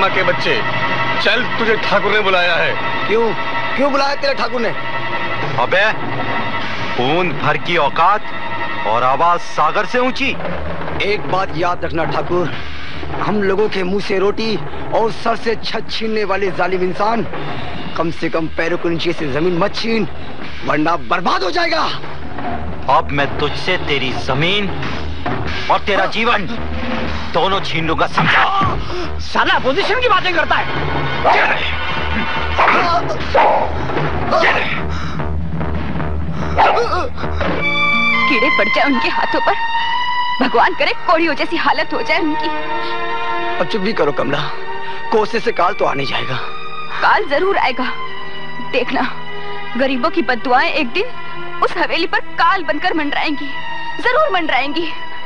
विश्वकर्मा के बच्चे, चल तुझे ठाकुर ने बुलाया है। क्यों बुलाया तेरे ठाकुर ने? अबे खून भर की औकात और आवाज सागर से ऊंची। एक बात याद रखना ठाकुर, हम लोगों के मुंह से रोटी और सर से छत छीनने वाले जालिम इंसान, कम से कम पैरों के नीचे से जमीन मत छीन, वरना बर्बाद हो जाएगा। अब मैं तुझसे तेरी जमीन और तेरा जीवन दोनों छीन लूंगा, समझा? साला पोजीशन की बातें करता है। कीड़े पड़ जाए उनके हाथों पर, भगवान करे कोड़ियों जैसी हालत हो जाए उनकी। अब चुप भी करो कमला, कोसे से काल तो आने जाएगा। काल जरूर आएगा, देखना गरीबों की बद्दुआएं एक दिन उस हवेली पर काल बनकर मंडराएंगी, जरूर मंडराएंगी।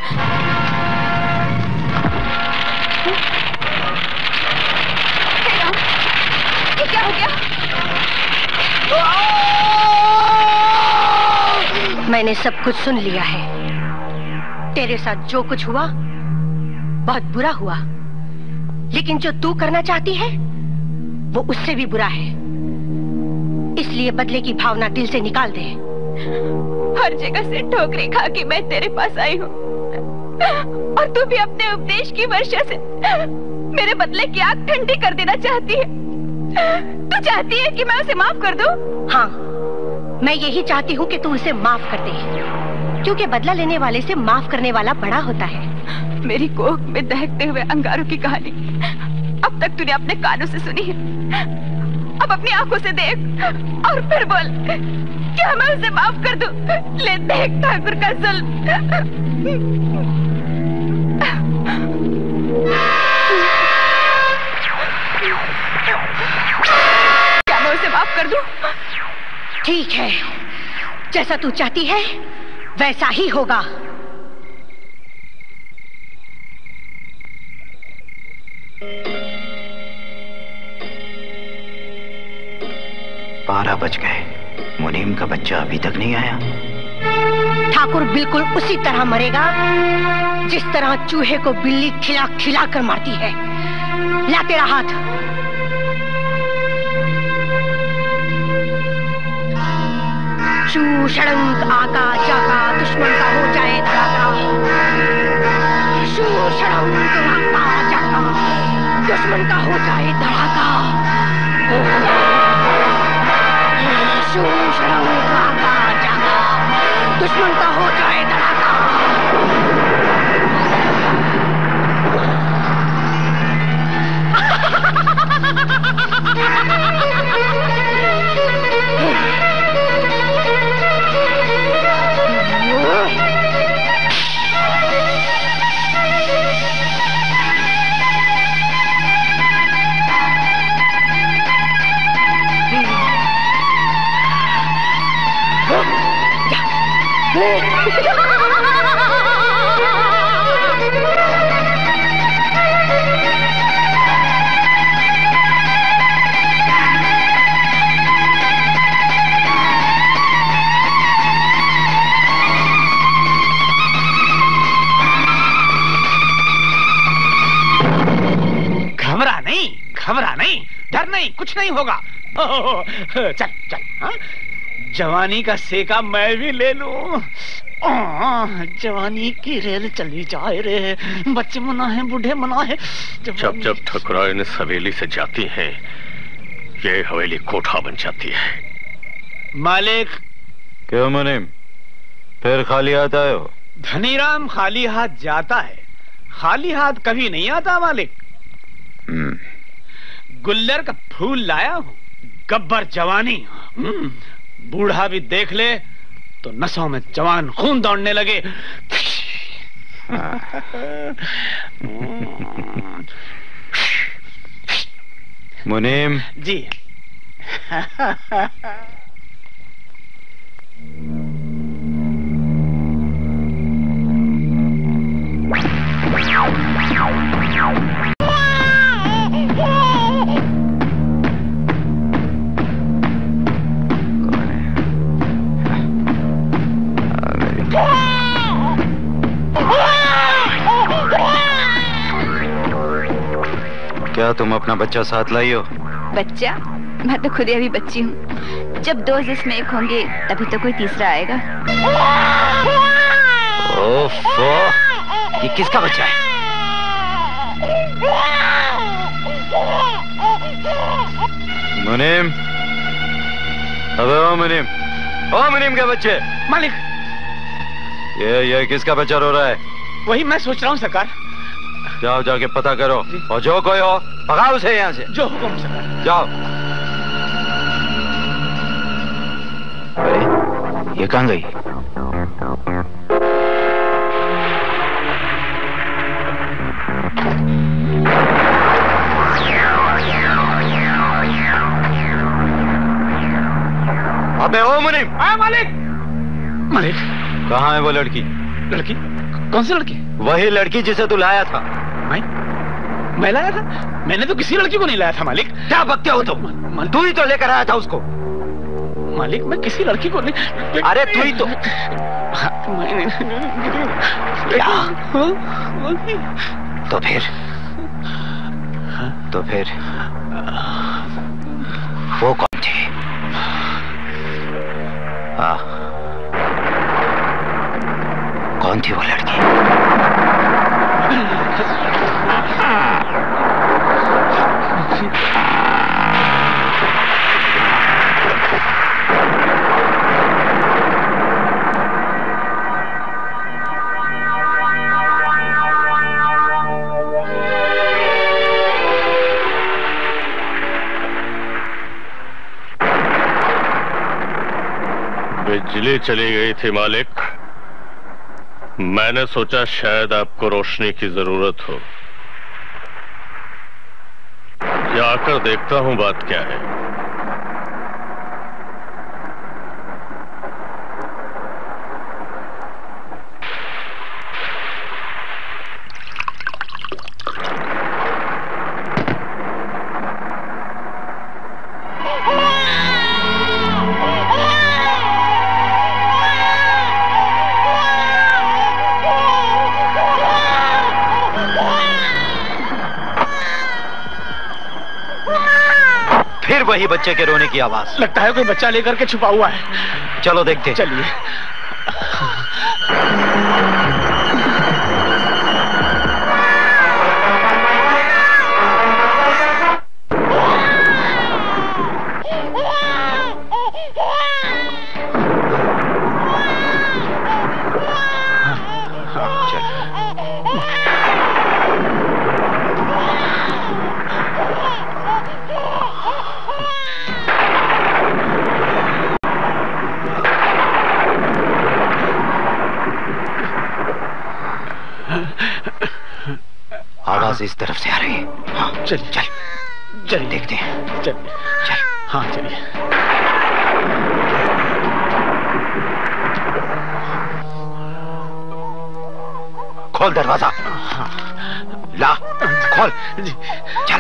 ये क्या हो गया? मैंने सब कुछ सुन लिया है। तेरे साथ जो कुछ हुआ बहुत बुरा हुआ, लेकिन जो तू करना चाहती है वो उससे भी बुरा है। इसलिए बदले की भावना दिल से निकाल दे। हर जगह से ठोकरें खा के मैं तेरे पास आई हूँ, और तू भी अपने उपदेश की वर्षा से मेरे बदले की आग ठंडी कर देना चाहती है। तू चाहती है कि मैं उसे माफ कर दूं? हाँ, मैं यही चाहती हूँ कि तू उसे माफ कर दे, क्योंकि बदला लेने वाले से माफ करने वाला बड़ा होता है। मेरी कोख में दहकते हुए अंगारों की कहानी अब तक तूने अपने कानों से सुनी है, अब अपनी आंखों से देख और फिर बोल, क्या मैं उसे माफ कर दूं? ले देख ठाकुर का जुल्म। क्या मैं उसे माफ कर दूं? ठीक है, जैसा तू चाहती है वैसा ही होगा। बारह बज गए, मुनीम का बच्चा अभी तक नहीं आया। ठाकुर बिल्कुल उसी तरह मरेगा जिस तरह चूहे को बिल्ली खिला खिला कर मारती है। ला तेरा हाथ। शू षडंग आका जाका, दुश्मन का हो जाए धड़ाका। शू षडंग आका जाका, दुश्मन का हो जाए धड़ाका। शू षडंग आका जाका, दुश्मन का हो जाए धड़ाका। घबरा नहीं, डर नहीं, कुछ नहीं होगा। चल चल, हाँ? जवानी का सेका मैं भी ले लूं। जवानी की रेल चली जाए रे, बच्चे मना है, बूढ़े मना है। जब जब ठकुराइन इस हवेली से जाती हैं, ये हवेली कोठा बन जाती है। मालिक। क्यों मुनीम, फिर खाली हाथ आए हो? धनीराम खाली हाथ जाता है, खाली हाथ कभी नहीं आता मालिक। गुल्लर का फूल लाया हूँ, गब्बर जवानी। बूढ़ा भी देख ले तो नसों में जवान खून दौड़ने लगे। मुनीम जी। क्या क्या तुम अपना बच्चा साथ लाई हो? बच्चा? मैं तो खुद ही अभी बच्ची हूँ। जब दो जिस्म एक होंगे तभी तो कोई तीसरा आएगा। ओफो, ये किसका बच्चा है? मुनीम, अबे ओ मुनीम के बच्चे। मालिक, ये किसका बच्चा रो रहा है? वही मैं सोच रहा हूँ सरकार। जाओ जाके पता करो और जो कोई हो भगाओ उसे यहाँ से। जो हुक्म सरकार। जाओ। अरे ये कहाँ गई? अबे ओ मुनीम। हाँ मालिक। मालिक कहाँ है वो लड़की? लड़की? कौन सी लड़की? वही लड़की जिसे तू लाया था। मैं लाया था? मैंने तो किसी लड़की को नहीं लाया था मालिक। क्या बकते हो तुम? तू ही तो लेकर आया था उसको। मालिक मैं किसी लड़की को नहीं। अरे तू ही तो। क्या? तो फिर वो कौन थी? कौन थी वो लड़की? बिजली चली गई थी मालिक। मैंने सोचा शायद आपको रोशनी की जरूरत हो। जाकर देखता हूं बात क्या है। वही बच्चे के रोने की आवाज। लगता है कोई बच्चा लेकर के छुपा हुआ है। चलो देखते हैं। चलिए। आवाज इस तरफ से आ रही है। हाँ चलिए चलिए देखते हैं। चलिए चल। हाँ चलिए। खोल दरवाजा। ला खोल। चल।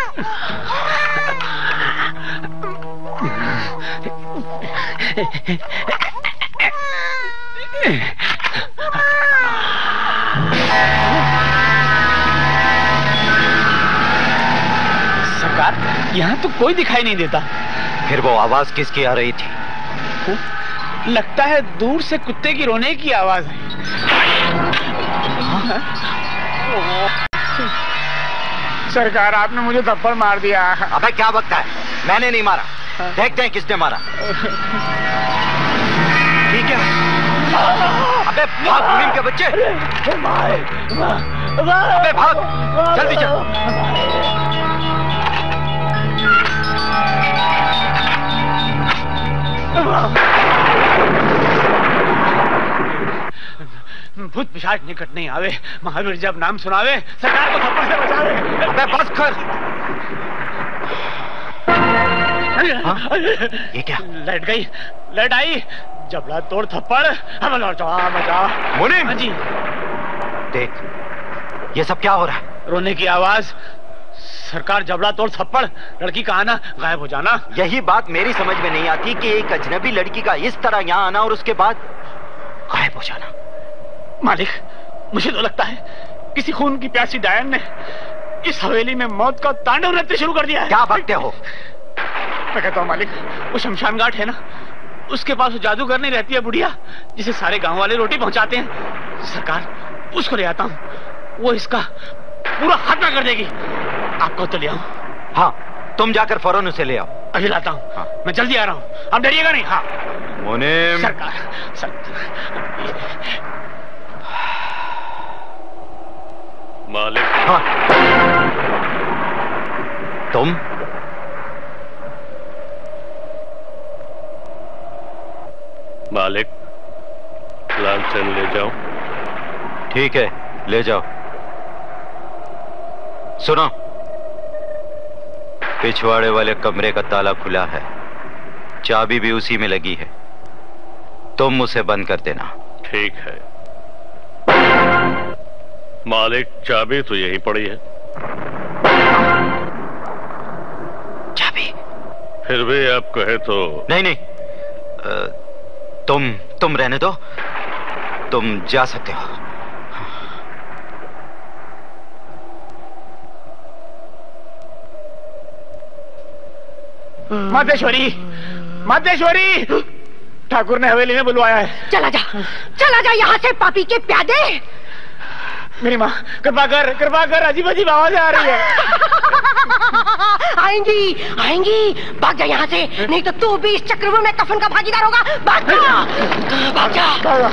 यहाँ तो कोई दिखाई नहीं देता। फिर वो आवाज किसकी आ रही थी? लगता है दूर से कुत्ते की रोने की आवाज है। सरकार आपने मुझे थप्पड़ मार दिया। अबे क्या बकता है? मैंने नहीं मारा। देखते हैं किसने मारा। ठीक है। अबे भाग मुनीम के बच्चे। अबे भाग जल्दी चल। भूत पिशाच निकट नहीं आवे। महावीर जब नाम सुनावे सरकार को थप्पड़ से बचावे। अबे बस कर। ये क्या? लाइट आई। जबड़ा तोड़ थप्पड़। हम लौट जाओ बचा। मुनीम जी देख ये सब क्या हो रहा है? रोने की आवाज, सरकार जबड़ा तोड़ थप्पड़, लड़की का आना, गायब हो जाना। यही बात मेरी समझ में नहीं आती कि एक अजनबी लड़की का इस तरह यहाँ आना और उसके बाद गायब हो जाना। मालिक मुझे तो लगता है किसी खून की प्यासी डायन ने इस हवेली में मौत का तांडव नृत्य शुरू कर दिया है। क्या बकते हो? मैं कहता हूँ मालिक, वो शमशान घाट है ना, उसके पास वो जादूगर नहीं रहती है बुढ़िया, जिसे सारे गांव वाले रोटी पहुंचाते हैं। सरकार, उसको ले आता हूँ, वो इसका पूरा खात्मा कर देगी। आपको तो ले आऊं? हाँ, तुम जाकर फौरन उसे ले आओ। अभी लाता हूँ। हाँ। मैं जल्दी आ रहा हूँ, आप डरिएगा नहीं। हाँ मुनीम। सरकार, मालिक। हाँ। तुम? मालिक, लालटेन ले जाओ। ठीक है, ले जाओ। सुनो, पिछवाड़े वाले कमरे का ताला खुला है, चाबी भी उसी में लगी है, तुम उसे बंद कर देना। ठीक है मालिक, चाबी तो यहीं पड़ी है। चाबी? फिर भी आप कहे तो। नहीं नहीं, तुम रहने दो, तुम जा सकते हो। मातेश्वरी, मातेश्वरी, ठाकुर ने हवेली में बुलवाया है। चला जा यहाँ से पापी के प्यादे। मेरी माँ, कृपा कर, अजीब अजीब आवाज आ रही है। आएंगी, भाग जा यहाँ से, नहीं तो तू भी इस चक्रव्यूह में कफन का भागीदार होगा। भाग जा।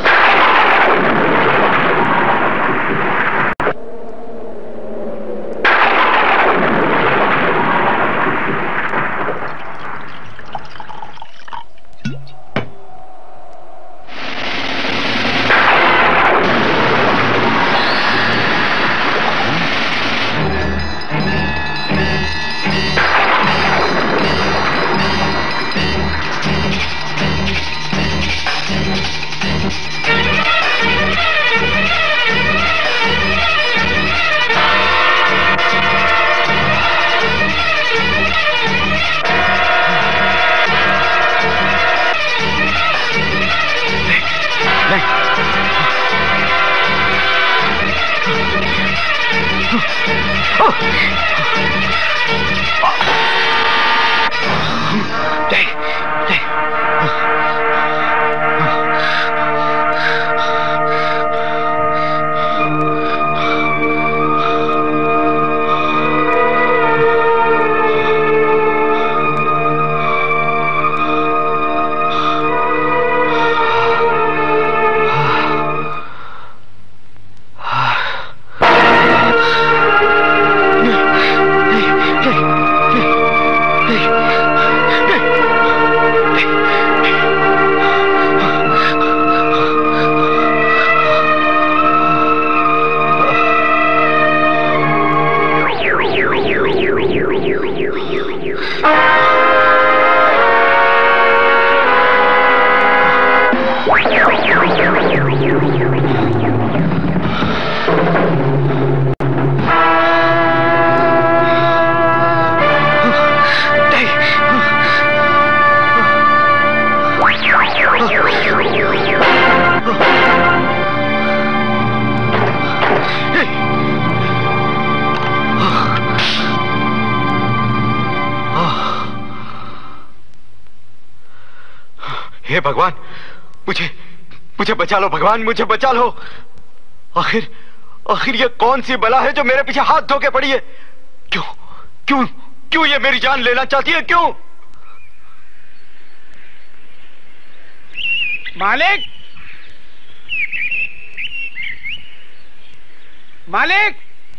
हे भगवान, मुझे बचा लो भगवान, मुझे बचा लो। आखिर ये कौन सी बला है जो मेरे पीछे हाथ धो के पड़ी है? क्यों ये मेरी जान लेना चाहती है? क्यों? मालिक, मालिक,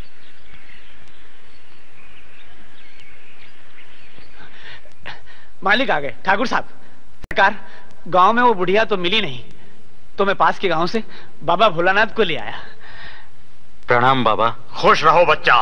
मालिक आ गए। ठाकुर साहब, सरकार, गांव में वो बुढ़िया तो मिली नहीं, तो मैं पास के गांव से बाबा भोलानाथ को ले आया। प्रणाम बाबा। खुश रहो बच्चा।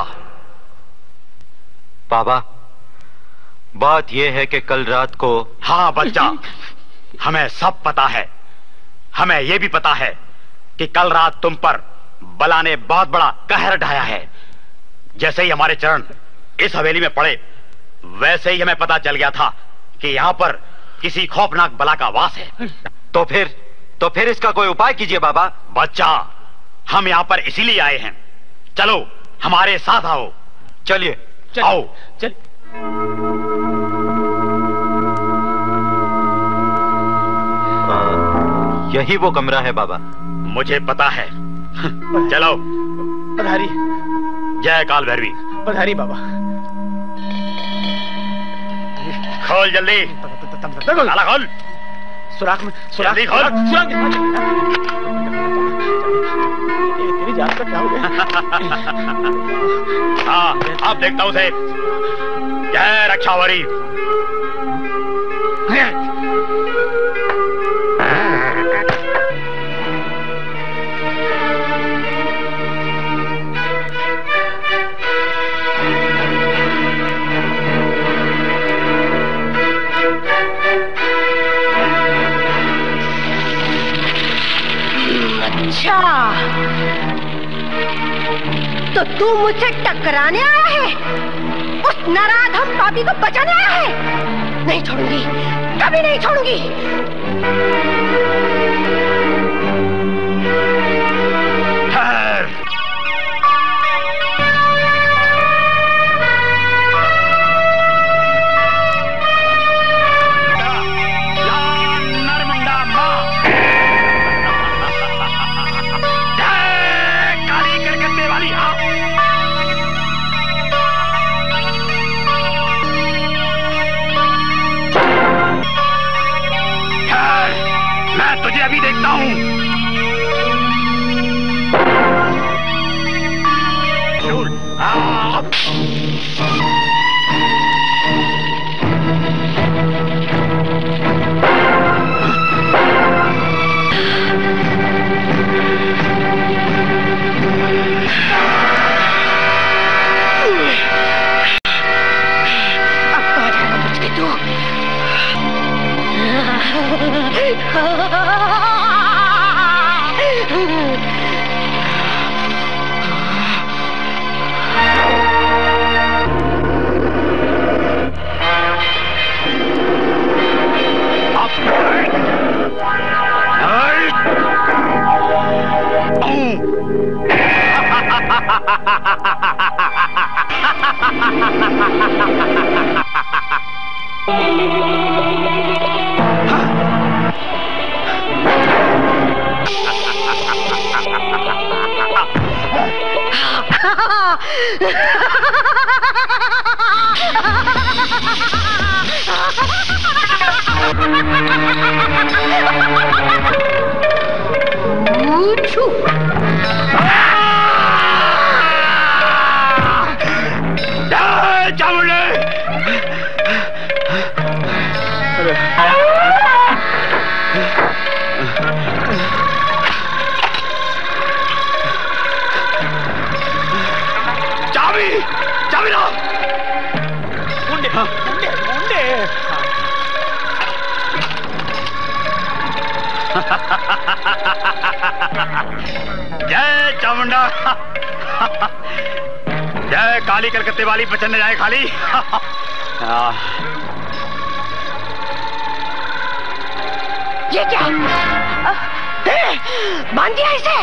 बाबा, बात यह है कि कल रात को। हाँ बच्चा, हमें सब पता है। हमें यह भी पता है कि कल रात तुम पर बला ने बहुत बड़ा कहर ढाया है। जैसे ही हमारे चरण इस हवेली में पड़े, वैसे ही हमें पता चल गया था कि यहाँ पर किसी खौफनाक बला का वास है। तो फिर इसका कोई उपाय कीजिए बाबा। बच्चा, हम यहाँ पर इसीलिए आए हैं। चलो हमारे साथ आओ, चलिए आओ। चल। यही वो कमरा है बाबा। मुझे पता है। चलो। पधारी। जय काल भैरवी। पधारी बाबा। खोल जल्दी। ताला खोल। सुराख में सुराख जल्दी खोल। सुराख तेरी जान का क्या हो गया? हाँ, अब देखता हूँ उसे। जय रक्षावरी। अच्छा, तो तू मुझसे टकराने आया है? उस नराधम पापी को बचाने आया है? नहीं छोड़ूंगी, कभी नहीं छोड़ूंगी। तुझे अभी देखता हूँ। जय चामुंडा। जय काली कलकत्ते वाली पचन जाए खाली। ये क्या? बांध दिया इसे।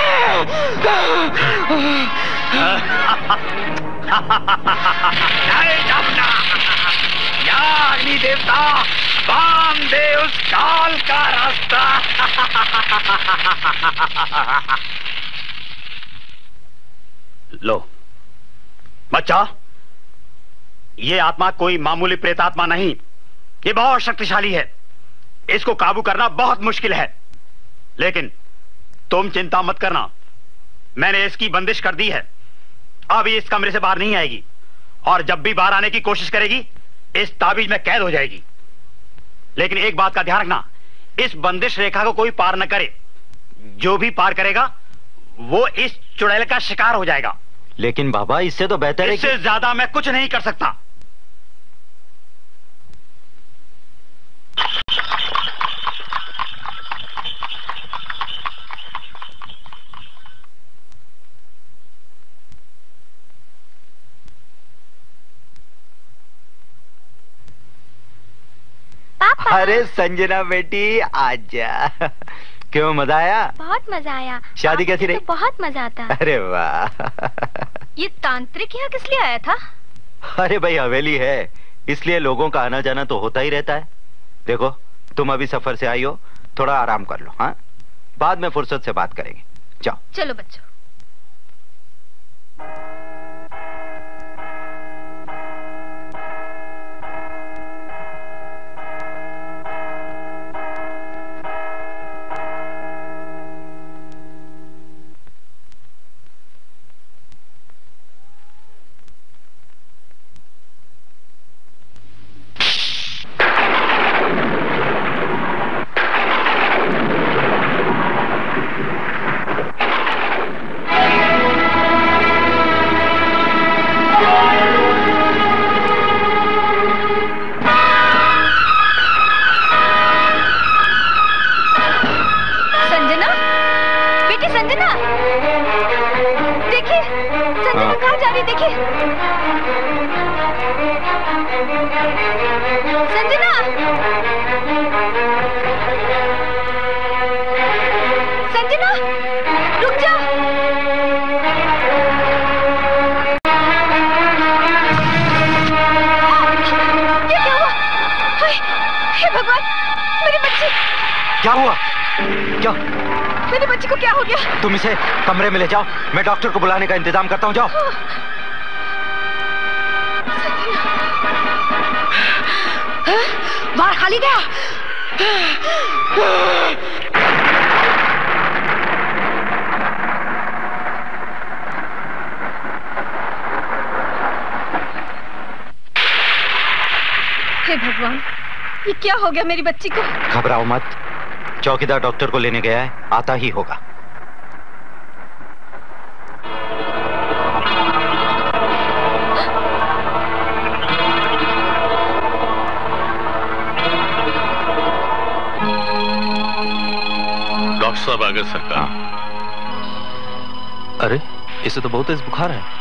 जय चामुंडा। या अग्नि देवता बांध दे उस काल का रास्ता। लो बच्चा, ये आत्मा कोई मामूली प्रेतात्मा नहीं, ये बहुत शक्तिशाली है। इसको काबू करना बहुत मुश्किल है, लेकिन तुम चिंता मत करना, मैंने इसकी बंदिश कर दी है। अब ये इस कमरे से बाहर नहीं आएगी, और जब भी बाहर आने की कोशिश करेगी इस ताबीज में कैद हो जाएगी। लेकिन एक बात का ध्यान रखना, इस बंदिश रेखा को कोई पार न करे। जो भी पार करेगा वो इस चुड़ैल का शिकार हो जाएगा। लेकिन बाबा, इससे तो बेहतर है इससे ज्यादा मैं कुछ नहीं कर सकता। अरे संजना बेटी आजा। क्यों, मजा आया? बहुत मजा आया। शादी कैसी रही? तो बहुत मजा आता। अरे वाह। ये तांत्रिक यहाँ किस लिए आया था? अरे भाई हवेली है, इसलिए लोगों का आना जाना तो होता ही रहता है। देखो तुम अभी सफर से आई हो, थोड़ा आराम कर लो। हाँ, बाद में फुर्सत से बात करेंगे। जाओ। चलो बच्चों। क्या हुआ? क्या? मेरी बच्ची को क्या हो गया? तुम इसे कमरे में ले जाओ, मैं डॉक्टर को बुलाने का इंतजाम करता हूँ। जाओ। बाहर खाली गया। हे भगवान, ये क्या हो गया मेरी बच्ची को? घबराओ मत, चौकीदार डॉक्टर को लेने गया है, आता ही होगा। डॉक्टर साहब आ गए सरकार। अरे इसे तो बहुत तेज बुखार है।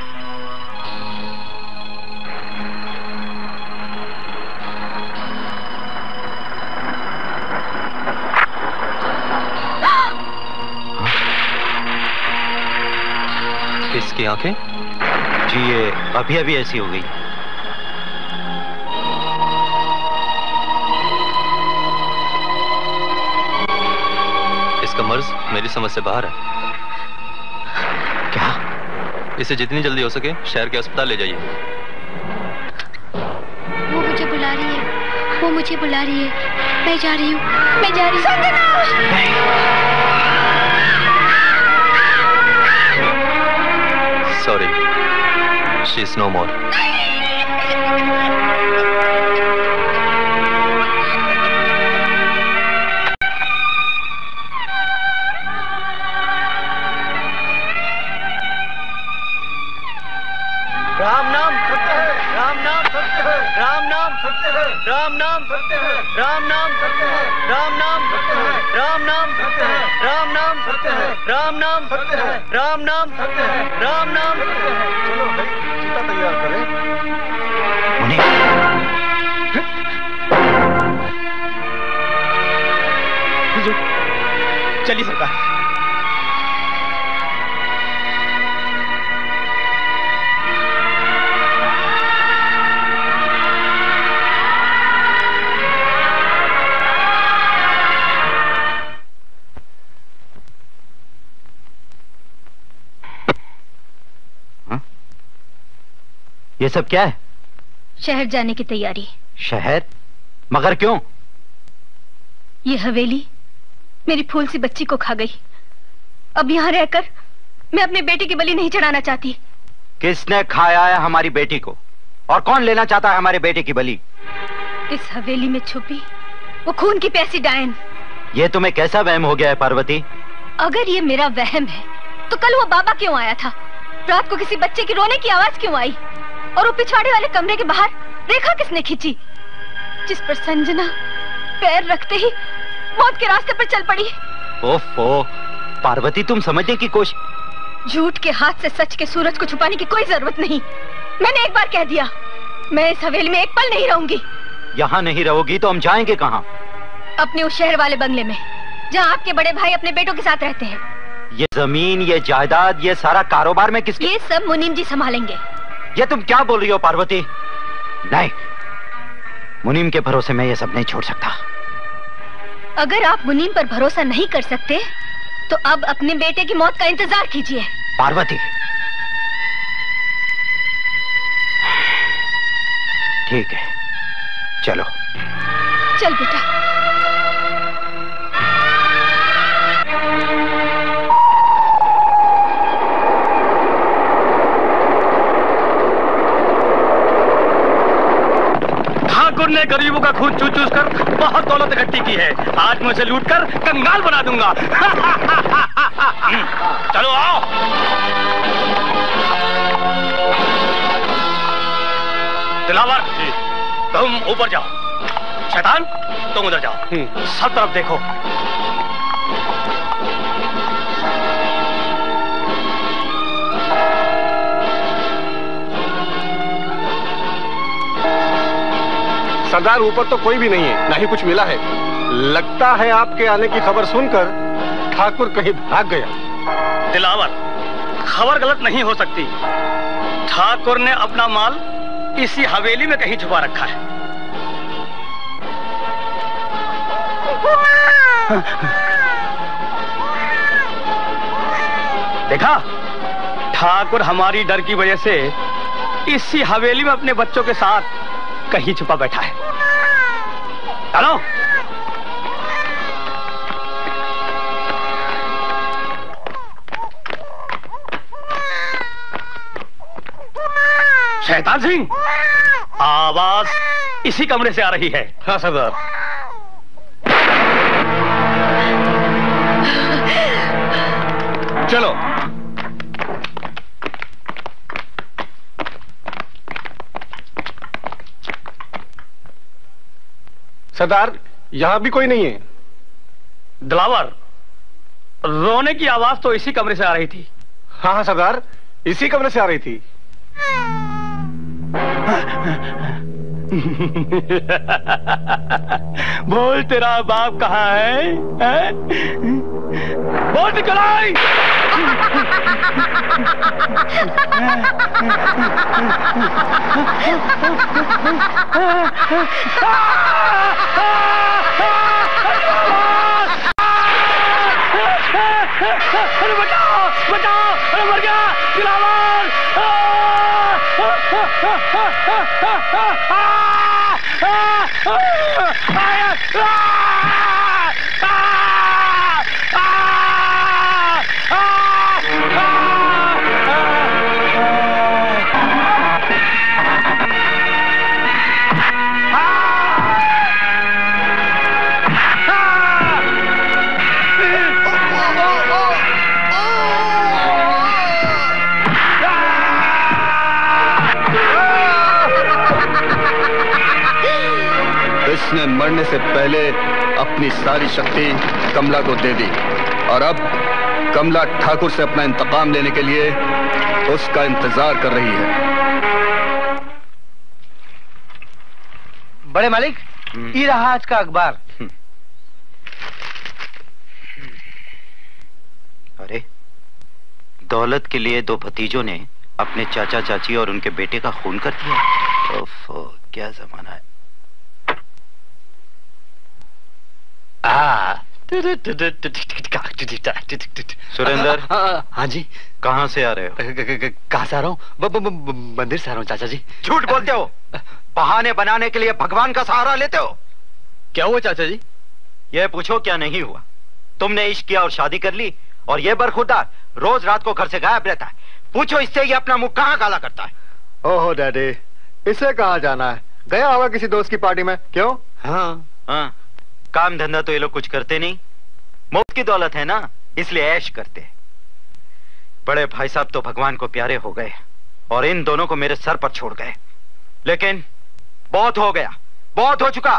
इसकी आंखें? जी ये अभी अभी ऐसी हो गई। इसका मर्ज मेरी समझ से बाहर है। क्या? इसे जितनी जल्दी हो सके शहर के अस्पताल ले जाइए। वो मुझे बुला रही है, वो मुझे बुला रही है। मैं जा रही हूँ, मैं जा रही हूँ। Sorry, she's no more. Ram नाम सत्य है, राम नाम सत्य है, राम नाम सत्य है, राम नाम सत्य है, राम नाम सत्य है, राम नाम सत्य है, राम नाम सत्य है, राम नाम सत्य है, राम नाम सत्य है, राम नाम सत्य है, राम नाम सत्य है। चलो भाई चिता तैयार करें। चलिए सरकार। ये सब क्या है? शहर जाने की तैयारी। शहर? मगर क्यों? ये हवेली मेरी फूल सी बच्ची को खा गई। अब यहाँ रहकर मैं अपने बेटे की बलि नहीं चढ़ाना चाहती। किसने खाया है हमारी बेटी को? और कौन लेना चाहता है हमारे बेटे की बलि? इस हवेली में छुपी वो खून की प्यासी डायन। ये तुम्हें कैसा वहम हो गया है पार्वती? अगर ये मेरा वहम है तो कल वो बाबा क्यों आया था? रात को किसी बच्चे की रोने की आवाज क्यों आई? और वो पिछवाड़े वाले कमरे के बाहर रेखा किसने खींची, जिस पर संजना पैर रखते ही मौत के रास्ते पर चल पड़ी? ओफो पार्वती, तुम समझने की कोशिश। झूठ के हाथ से सच के सूरज को छुपाने की कोई जरूरत नहीं। मैंने एक बार कह दिया, मैं इस हवेली में एक पल नहीं रहूंगी। यहाँ नहीं रहोगी तो हम जाएंगे कहाँ? अपने उस शहर वाले बंगले में, जहाँ आपके बड़े भाई अपने बेटों के साथ रहते हैं। ये जमीन, ये जायदाद, ये सारा कारोबार में किसके? ये सब मुनीम जी संभालेंगे। ये तुम क्या बोल रही हो पार्वती? नहीं, मुनीम के भरोसे मैं ये सब नहीं छोड़ सकता। अगर आप मुनीम पर भरोसा नहीं कर सकते तो अब अपने बेटे की मौत का इंतजार कीजिए। पार्वती, ठीक है, चलो। चल बेटा। ठाकुर ने गरीबों का खून चूस चूस कर बहुत दौलत इकट्ठी की है। आज मैं उसे लूट कर कंगाल बना दूंगा। चलो आओ। दिलावर, तुम ऊपर जाओ। शैतान, तुम उधर जाओ। सब तरफ देखो। सरदार, ऊपर तो कोई भी नहीं है, ना ही कुछ मिला है। लगता है आपके आने की खबर सुनकर ठाकुर कहीं भाग गया। दिलावर, खबर गलत नहीं हो सकती। ठाकुर ने अपना माल इसी हवेली में कहीं छुपा रखा है। देखा, ठाकुर हमारी डर की वजह से इसी हवेली में अपने बच्चों के साथ कहीं छुपा बैठा है। चलो। शैतान सिंह, आवाज इसी कमरे से आ रही है। हाँ सरदार। चलो। सरदार, यहां भी कोई नहीं है। दिलावर, रोने की आवाज तो इसी कमरे से आ रही थी। हाँ हाँ सरदार, इसी कमरे से आ रही थी। बोल, तेरा बाप कहाँ है? बोल निकलाई। अरे बचाओ, बचाओ, अरे मर गया दिलावर। इसने मरने से पहले अपनी सारी शक्ति कमला को दे दी और अब कमला ठाकुर से अपना इंतकाम लेने के लिए उसका इंतजार कर रही है। बड़े मालिक, ये रहा आज का अखबार। अरे, दौलत के लिए दो भतीजों ने अपने चाचा चाची और उनके बेटे का खून कर दिया। ओफो, क्या जमाना है। सुरेंद्र। हाँ जी। कहाँ से आ रहे हो? कहाँ से आ रहा हूँ? मंदिर से आ रहा हूँ चाचा जी। झूठ बोलते हो, बहाने बनाने के लिए भगवान का सहारा लेते हो। क्या हुआ चाचा जी? ये पूछो क्या नहीं हुआ। तुमने इश्क किया और शादी कर ली, और ये बरखुरदार रोज रात को घर से गायब रहता है। पूछो इससे ये अपना मुंह कहाँ काला करता है। ओहो डैडी, इसे कहाँ जाना है? गया होगा किसी दोस्त की पार्टी में। क्यों? हाँ हाँ, काम धंधा तो ये लोग कुछ करते नहीं, मौत की दौलत है ना, इसलिए ऐश करते हैं। बड़े भाई साहब तो भगवान को प्यारे हो गए और इन दोनों को मेरे सर पर छोड़ गए। लेकिन बहुत हो गया, बहुत हो चुका।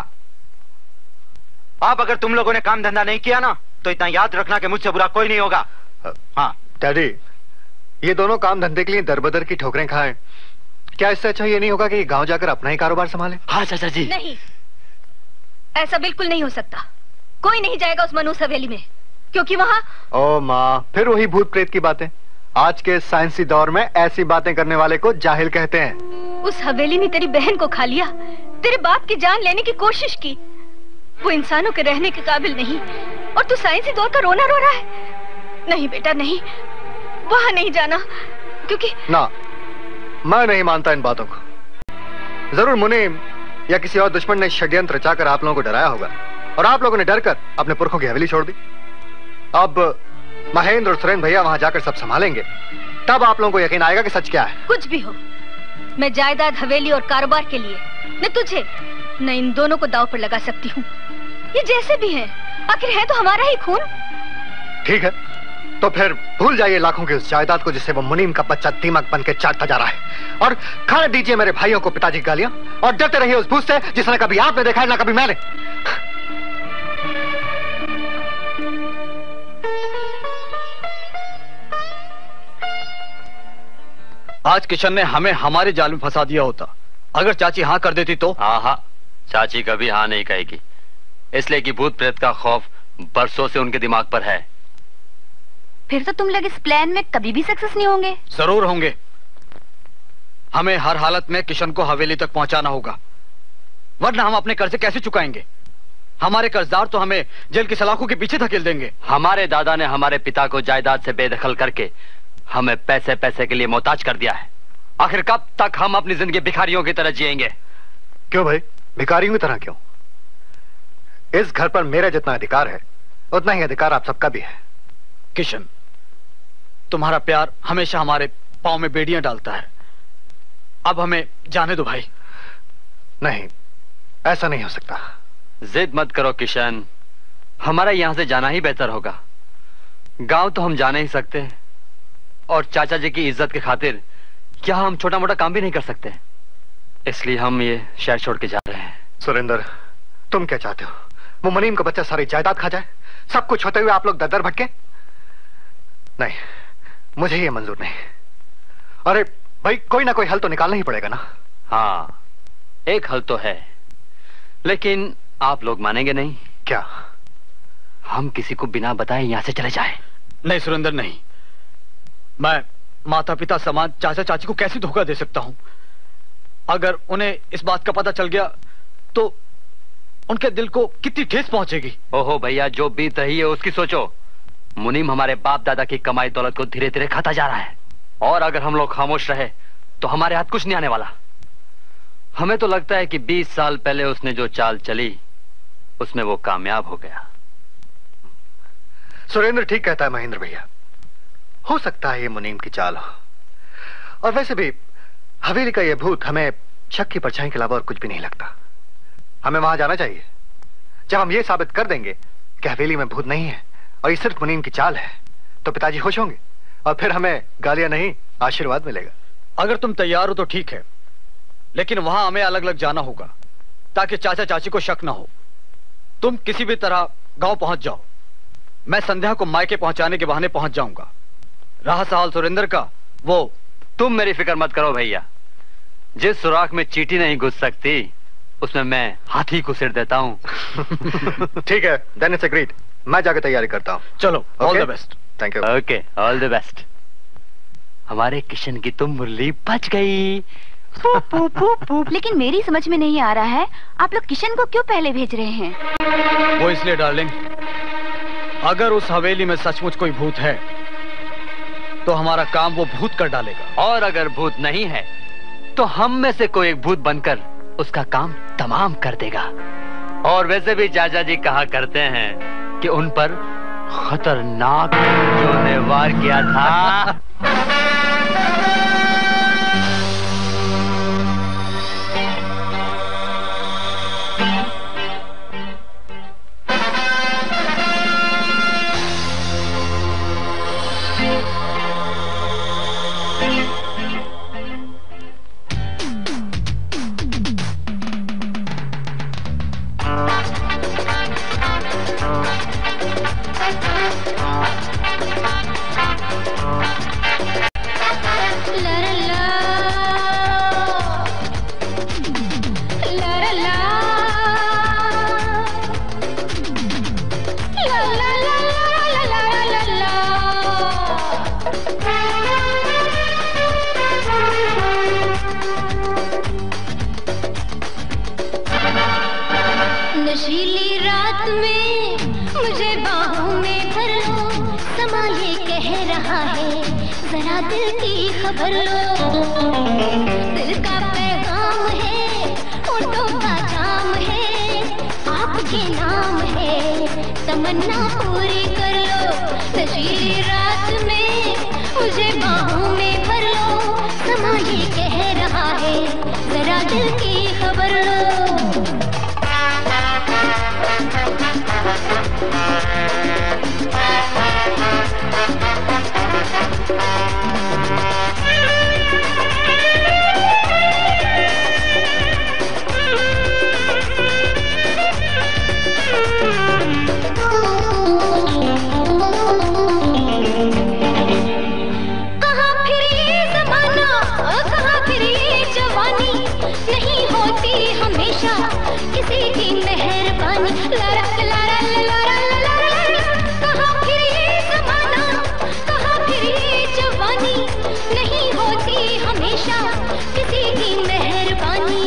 अब अगर तुम लोगों ने काम धंधा नहीं किया ना, तो इतना याद रखना कि मुझसे बुरा कोई नहीं होगा। हाँ डैडी, ये दोनों काम धंधे के लिए दरबदर की ठोकरें खाएं। क्या इससे अच्छा ये नहीं होगा कि गांव जाकर अपना ही कारोबार संभालें? हाँ चाचा जी। नहीं, ऐसा बिल्कुल नहीं हो सकता। कोई नहीं जाएगा उस मनूस हवेली में, क्योंकि वहाँ। ओ माँ, फिर वही भूत प्रेत की बातें। आज के साइंसी दौर में ऐसी बातें करने वाले को जाहिल कहते हैं। उस हवेली ने तेरी बहन को खा लिया, तेरे बाप की जान लेने की कोशिश की। वो इंसानों के रहने के काबिल नहीं, और तू साइंसी दौर का रोना रो रहा है। नहीं बेटा नहीं, वहाँ नहीं जाना, क्योंकि ना, मैं नहीं मानता इन बातों को। जरूर मुनीम या किसी और दुश्मन ने षड्यंत्र रचाकर आप लोगों को डराया होगा, और आप लोगों ने डरकर अपने पुरखों की हवेली छोड़ दी। अब महेंद्र और सुरेंद्र भैया वहां जाकर सब संभालेंगे, तब आप लोगों को यकीन आएगा कि सच क्या है। कुछ भी हो, मैं जायदाद, हवेली और कारोबार के लिए न तुझे न इन दोनों को दांव पर लगा सकती हूँ। ये जैसे भी हैं, आखिर है तो हमारा ही खून। ठीक है, तो फिर भूल जाइए लाखों की उस जायदाद को जिसे वो मुनीम का बच्चा दीमक बन के चाटता जा रहा है, और खाने दीजिए मेरे भाइयों को पिताजी की गालियां, और डरते रहिए उस भूत से जिसने कभी आपने देखा है ना कभी मैंने। आज किशन ने हमें हमारे जाल में फंसा दिया होता। अगर चाची हाँ कर देती तो। हाँ, चाची कभी हाँ नहीं कहेगी, इसलिए कि भूत प्रेत का खौफ बरसों से उनके दिमाग पर है। फिर तो तुम लोग इस प्लान में कभी भी सक्सेस नहीं होंगे। जरूर होंगे। हमें हर हालत में किशन को हवेली तक पहुंचाना होगा, वरना हम अपने कर्जे कैसे चुकाएंगे। हमारे कर्जदार तो हमें जेल की सलाखों के पीछे धकेल देंगे। हमारे दादा ने हमारे पिता को जायदाद से बेदखल करके हमें पैसे पैसे के लिए मोहताज कर दिया है। आखिर कब तक हम अपनी जिंदगी भिखारियों की तरह जिएंगे? क्यों भाई, भिखारियों की तरह क्यों? इस घर पर मेरा जितना अधिकार है उतना ही अधिकार आप सबका भी है। किशन, तुम्हारा प्यार हमेशा हमारे पांव में बेड़ियां डालता है। अब हमें जाने दो भाई। नहीं, ऐसा नहीं हो सकता। जिद मत करो किशन, हमारा यहां से जाना ही बेहतर होगा। गांव तो हम जा नहीं सकते, और चाचा जी की इज्जत की खातिर क्या हम छोटा मोटा काम भी नहीं कर सकते, इसलिए हम ये शहर छोड़ के जा रहे हैं। सुरेंद्र, तुम क्या चाहते हो? वो मुनीम का बच्चा सारी जायदाद खा जाए, सब कुछ होते हुए आप लोग दर-दर भटके? नहीं, मुझे ये मंजूर नहीं। अरे भाई, कोई ना कोई हल तो निकालना ही पड़ेगा ना। हाँ, एक हल तो है, लेकिन आप लोग मानेंगे नहीं। क्या? हम किसी को बिना बताए यहां से चले जाएं। नहीं सुरेंद्र, नहीं। मैं माता पिता समान चाचा चाची को कैसे धोखा दे सकता हूं? अगर उन्हें इस बात का पता चल गया तो उनके दिल को कितनी ठेस पहुंचेगी। ओहो भैया, जो बीत रही है उसकी सोचो। मुनीम हमारे बाप दादा की कमाई दौलत को धीरे धीरे खाता जा रहा है, और अगर हम लोग खामोश रहे तो हमारे हाथ कुछ नहीं आने वाला। हमें तो लगता है कि 20 साल पहले उसने जो चाल चली उसमें वो कामयाब हो गया। सुरेंद्र ठीक कहता है महेंद्र भैया, हो सकता है ये मुनीम की चाल हो। और वैसे भी हवेली का ये भूत हमें शक की परछाई के अलावा और कुछ भी नहीं लगता। हमें वहां जाना चाहिए। जब हम ये साबित कर देंगे कि हवेली में भूत नहीं है और ये सिर्फ मुनीम की चाल है, तो पिताजी खुश होंगे, और फिर हमें गालियां नहीं आशीर्वाद मिलेगा। अगर तुम तैयार हो तो ठीक है, लेकिन वहां हमें अलग अलग जाना होगा ताकि चाचा चाची को शक ना हो। तुम किसी भी तरह गांव पहुंच जाओ, मैं संध्या को मायके पहुंचाने के बहाने पहुंच जाऊंगा। रहा सवाल सुरेंद्र का, वो तुम मेरी फिक्र मत करो भैया। जिस सुराख में चींटी नहीं घुस सकती उसमें मैं हाथी को सिर देता हूँ। ठीक है, देन इट्स एग्रीड। मैं जाकर तैयारी करता हूँ। चलो, all the best. Thank you. Okay, all the best. हमारे किशन की तुम मुरली बच गई। लेकिन मेरी समझ में नहीं आ रहा है, आप लोग किशन को क्यों पहले भेज रहे हैं? वो इसलिए डार्लिंग, अगर उस हवेली में सचमुच कोई भूत है तो हमारा काम वो भूत कर डालेगा, और अगर भूत नहीं है तो हम में से कोई एक भूत बनकर उसका काम तमाम कर देगा। और वैसे भी चाचा जी कहा करते हैं कि उन पर खतरनाक जो ने वार किया था। जरा दिल की खबर लो। दिल का पैगाम है, होठों का जाम है, आपके नाम है, तमन्ना पूरी कर लो। नशीली रात में मुझे बाहों में भर लो। समा ये कह रहा है जरा दिल की खबर लो। किसी की मेहरबानी लारा लारा लारा लारा, कहाँ फिर ये ज़माना, कहाँ फिर ये जवानी, नहीं होती हमेशा किसी की मेहरबानी।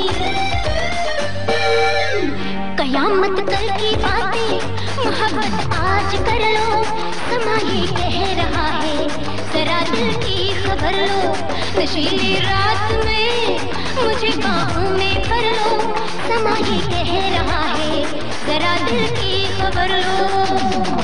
कयामत कल की बातें मोहब्बत आज कर लो। समा ये कह रहा है जरा दिल की खबर लो। नशीली रात में मुझे बाहों में भर लो। समा ये कह रहा है जरा दिल की खबर लो।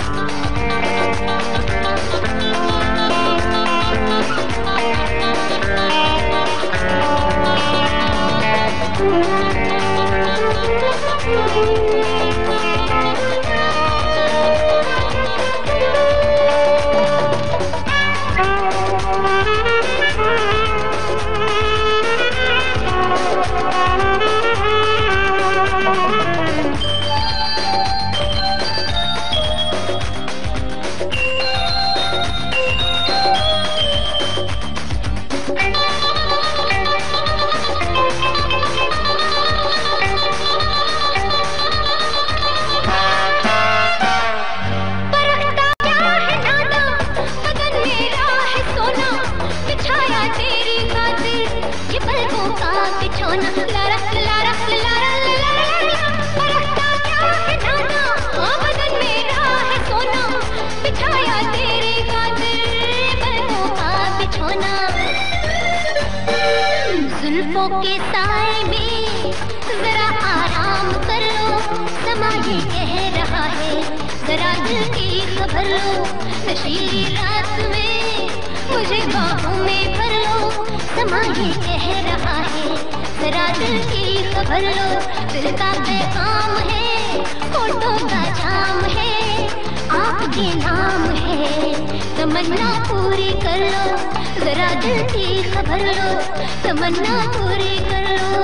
जुल्फों के साए में जरा आराम कर लो। समा ये कह रहा है जरा दिल की खबर लो। नशीली रात में मुझे बाहों में भर लो। समा ये कह रहा है जरा दिल की खबर लो। दिल का पैगाम है, होठों का जाम है, आपके नाम है, तमन्ना पूरी कर लो। जरा दिल की खबर लो, तमन्ना पूरी कर लो।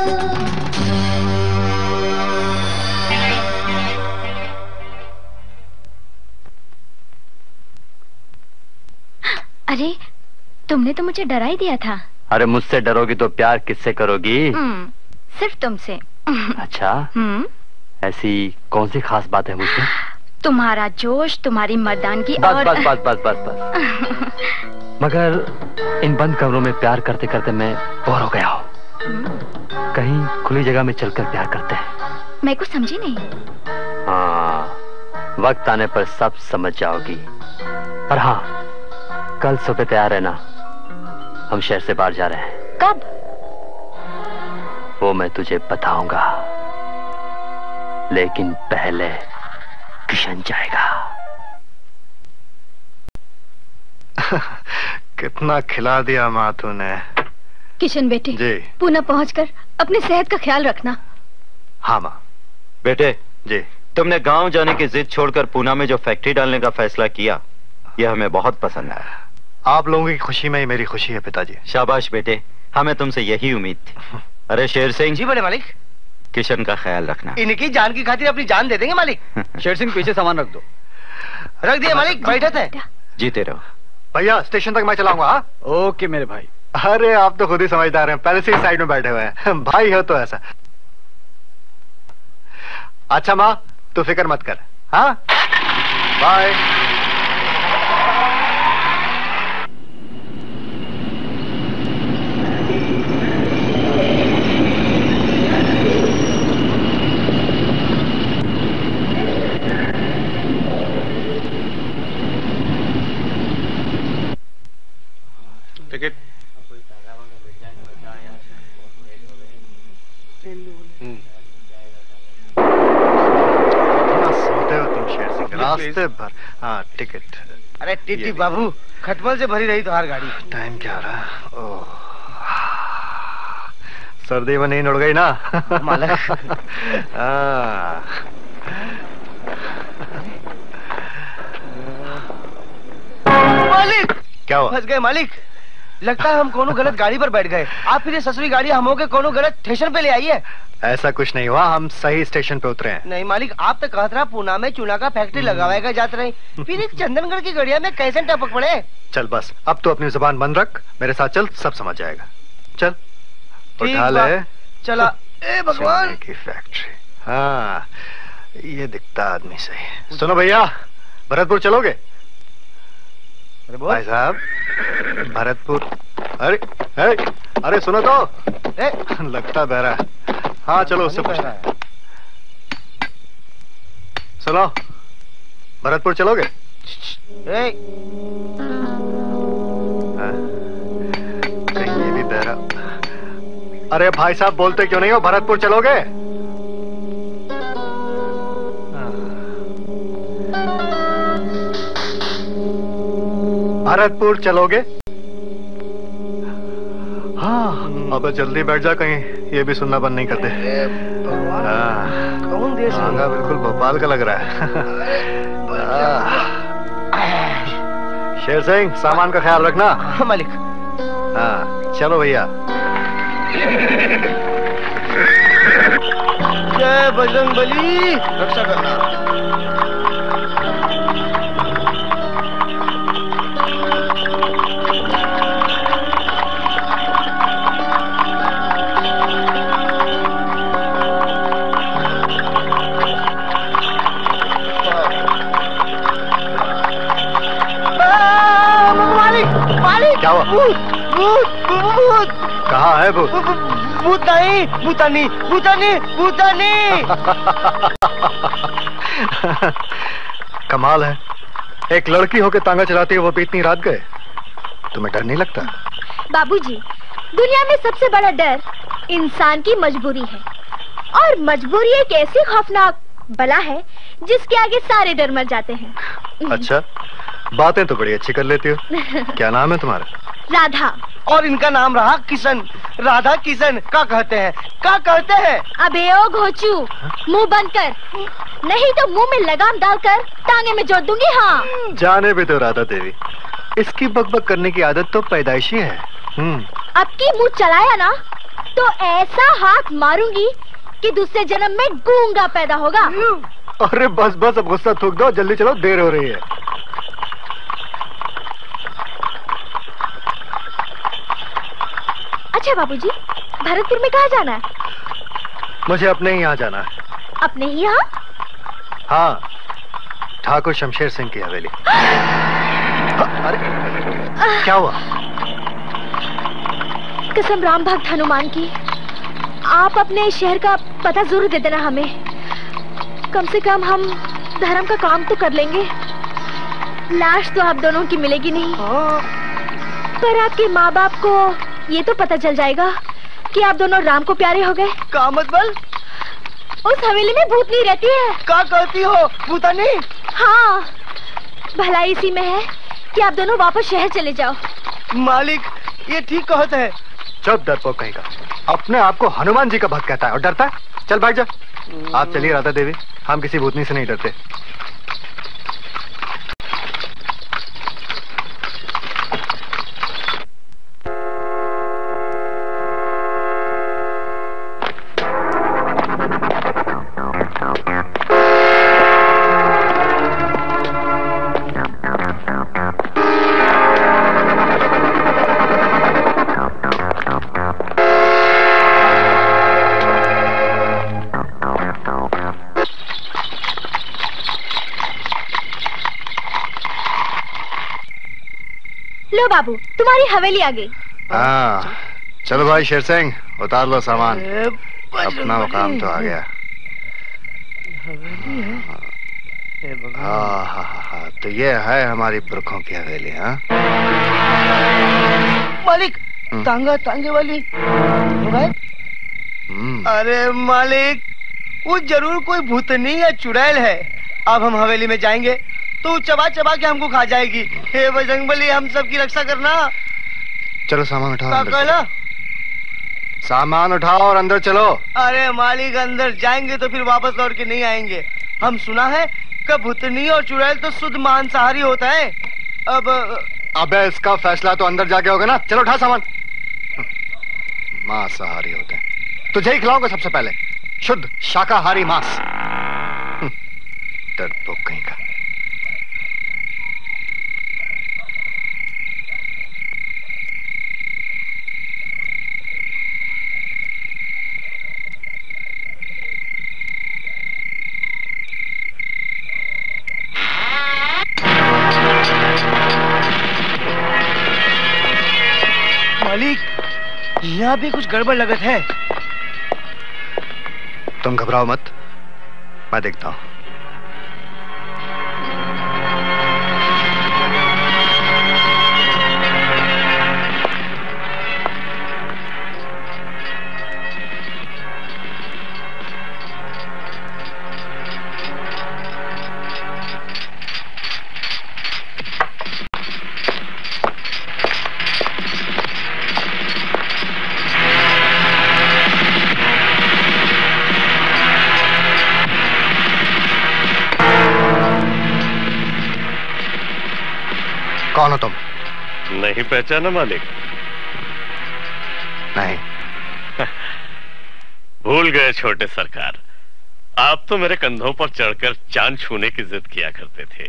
अरे तुमने तो मुझे डरा ही दिया था। अरे मुझसे डरोगी तो प्यार किससे करोगी? सिर्फ तुमसे। अच्छा, ऐसी कौन सी खास बात है मुझसे? तुम्हारा जोश, तुम्हारी मर्दानगी। बस, और बस, बस, बस, बस, बस। मगर इन बंद कमरों में प्यार करते करते मैं बोर हो गया हूँ। कहीं खुली जगह में चलकर प्यार करते हैं। मैं कुछ समझी नहीं। हाँ, वक्त आने पर सब समझ जाओगी। पर हाँ, कल सुबह तैयार रहना, हम शहर से बाहर जा रहे हैं। कब? वो मैं तुझे बताऊंगा, लेकिन पहले किशन जाएगा। कितना खिला दिया माँ तूने। किशन बेटे जी। पुणे पहुंचकर अपनी सेहत का ख्याल रखना। हाँ माँ। बेटे जी। तुमने गांव जाने की जिद छोड़कर पूना में जो फैक्ट्री डालने का फैसला किया, यह हमें बहुत पसंद आया। आप लोगों की खुशी में ही मेरी खुशी है पिताजी। शाबाश बेटे, हमें तुमसे यही उम्मीद थी। अरे शेर सिंह। जी बड़े मालिक। किशन का ख्याल रखना। इनकी जान की खातिर अपनी जान दे देंगे मालिक। शेर सिंह पीछे सामान रख दो। रख दिया मालिक, बैठे थे। जीते रहो। भैया स्टेशन तक मैं चलाऊंगा। हाँ? ओके मेरे भाई। अरे आप तो खुद ही समझदार हैं, पहले से ही साइड में बैठे हुए हैं। भाई हो तो ऐसा। अच्छा माँ, तू फिक्र मत कर। हाँ, बाय। रास्ते भर। हाँ टिकट। अरे टीटी बाबू, खटमल से भरी रही तो हर गाड़ी। टाइम क्या हो रहा है? ओह, सर्दी में नींद उड़ गई ना मालिक। मालिक क्या हुआ? फंस गए मालिक। लगता है हम कोनो गलत गाड़ी पर बैठ गए। आप फिर ये ससुरी गाड़ी हम होके कोनो गलत स्टेशन पे ले आई है। ऐसा कुछ नहीं हुआ, हम सही स्टेशन पे उतरे हैं। नहीं मालिक, आप तो कहत रहा पूना में चूना का फैक्ट्री लगाएगा जात रही, फिर इस चंदनगढ़ की गड़िया में कैसे टपक पड़े। चल बस, अब तो अपनी जुबान बंद रख, मेरे साथ चल, सब समझ जाएगा। चल उठा ले। चला। ए भगवान की फैक्ट्री। हाँ ये दिखता आदमी सही। सुनो भैया, भरतपुर चलोगे? भाई साहब भरतपुर। अरे सुनो तो। लगता बहरा। हाँ चलो उससे पूछ। सुनो, भरतपुर चलोगे? ये भी बहरा। अरे भाई साहब बोलते क्यों नहीं हो? भरतपुर चलोगे? भरतपुर चलोगे? हाँ अब जल्दी बैठ जा, कहीं ये भी सुनना बंद नहीं करते। कौन देश है? बिल्कुल भोपाल का लग रहा है। शेर सिंह, सामान का ख्याल रखना। हाँ मालिक। हाँ चलो भैया। जय बजरंगबली, रक्षा करना। क्या हुआ? भूत भूत भूत। कहाँ है भूत? भूत नहीं, भूतानी भूतानी भूतानी। कमाल है, एक लड़की होके तांगा चलाती है, वो भी इतनी रात गए। तुम्हें डर नहीं लगता? बाबूजी, दुनिया में सबसे बड़ा डर इंसान की मजबूरी है, और मजबूरी एक ऐसी खौफनाक बला है जिसके आगे सारे डर मर जाते हैं। अच्छा, बातें तो बड़ी अच्छी कर लेती हो। क्या नाम है तुम्हारा? राधा। और इनका नाम रहा किशन। राधा किशन का कहते हैं, का कहते हैं। अबे ओ घोचू, मुंह बंद कर, नहीं तो मुंह में लगाम डालकर टांगे में जोड़ दूंगी। हाँ जाने भी तो राधा देवी, इसकी बकबक करने की आदत तो पैदाइशी है। अब की मुंह चलाया ना तो ऐसा हाथ मारूंगी कि दूसरे जन्म में गूंगा पैदा होगा। अरे बस बस, अब गुस्सा थूक दो, जल्दी चलो, देर हो रही है। अच्छा बाबूजी, भरतपुर में कहाँ जाना है? मुझे अपने ही यहाँ जाना है। अपने ही यहाँ? हाँ, ठाकुर शमशेर सिंह की हवेली। अरे क्या हुआ? कसम राम भक्त हनुमान की, आप अपने शहर का पता जरूर दे देना हमें। कम से कम हम धर्म का काम तो कर लेंगे। लाश तो आप दोनों की मिलेगी नहीं, पर आपके माँ बाप को ये तो पता चल जाएगा कि आप दोनों राम को प्यारे हो गए। का मतलब? उस हवेली में भूत नहीं रहती है। क्या कहती हो? भूतानी? हाँ, भलाई इसी में है कि आप दोनों वापस शहर चले जाओ। मालिक, ये ठीक कहते हैं। चुप डरपोक कहीं का, अपने आप को हनुमान जी का भक्त कहता है और डरता है। चल बैठ जा। आप चलिए राधा देवी, हम किसी भूतनी से नहीं डरते। लो बाबू, तुम्हारी हवेली आ गई। हाँ चलो भाई शेर सिंह, उतार लो सामान, अपना काम तो आ गया। हाँ, तो ये है हमारी पुरखों की हवेली। हाँ मालिक, तांगा तांगे वाली। अरे मालिक, वो जरूर कोई भूतनी या चुड़ैल है। अब हम हवेली में जाएंगे तो वो चबा चबा के हमको खा जाएगी। हे बजरंगबली, हम सबकी रक्षा करना। चलो सामान उठाओ। कहला? सामान उठाओ और अंदर चलो। अरे मालिक, अंदर जाएंगे तो फिर वापस लौट के नहीं आएंगे। हम सुना है कि भुतनी और चुड़ैल तो शुद्ध मांसाहारी होता है। अबे इसका फैसला तो अंदर जाके होगा ना। चलो उठा सामान। मांसाहारी होते हैं, तुझे ही खिलाऊंगा सबसे पहले शुद्ध शाकाहारी मांस। डरपोक कहीं का। मालिक, यहाँ भी कुछ गड़बड़ लगत है। तुम घबराओ मत, मैं देखता हूं। कौन हो तुम? नहीं पहचाना मालिक? नहीं। भूल गए छोटे सरकार, आप तो मेरे कंधों पर चढ़कर चांद छूने की जिद किया करते थे।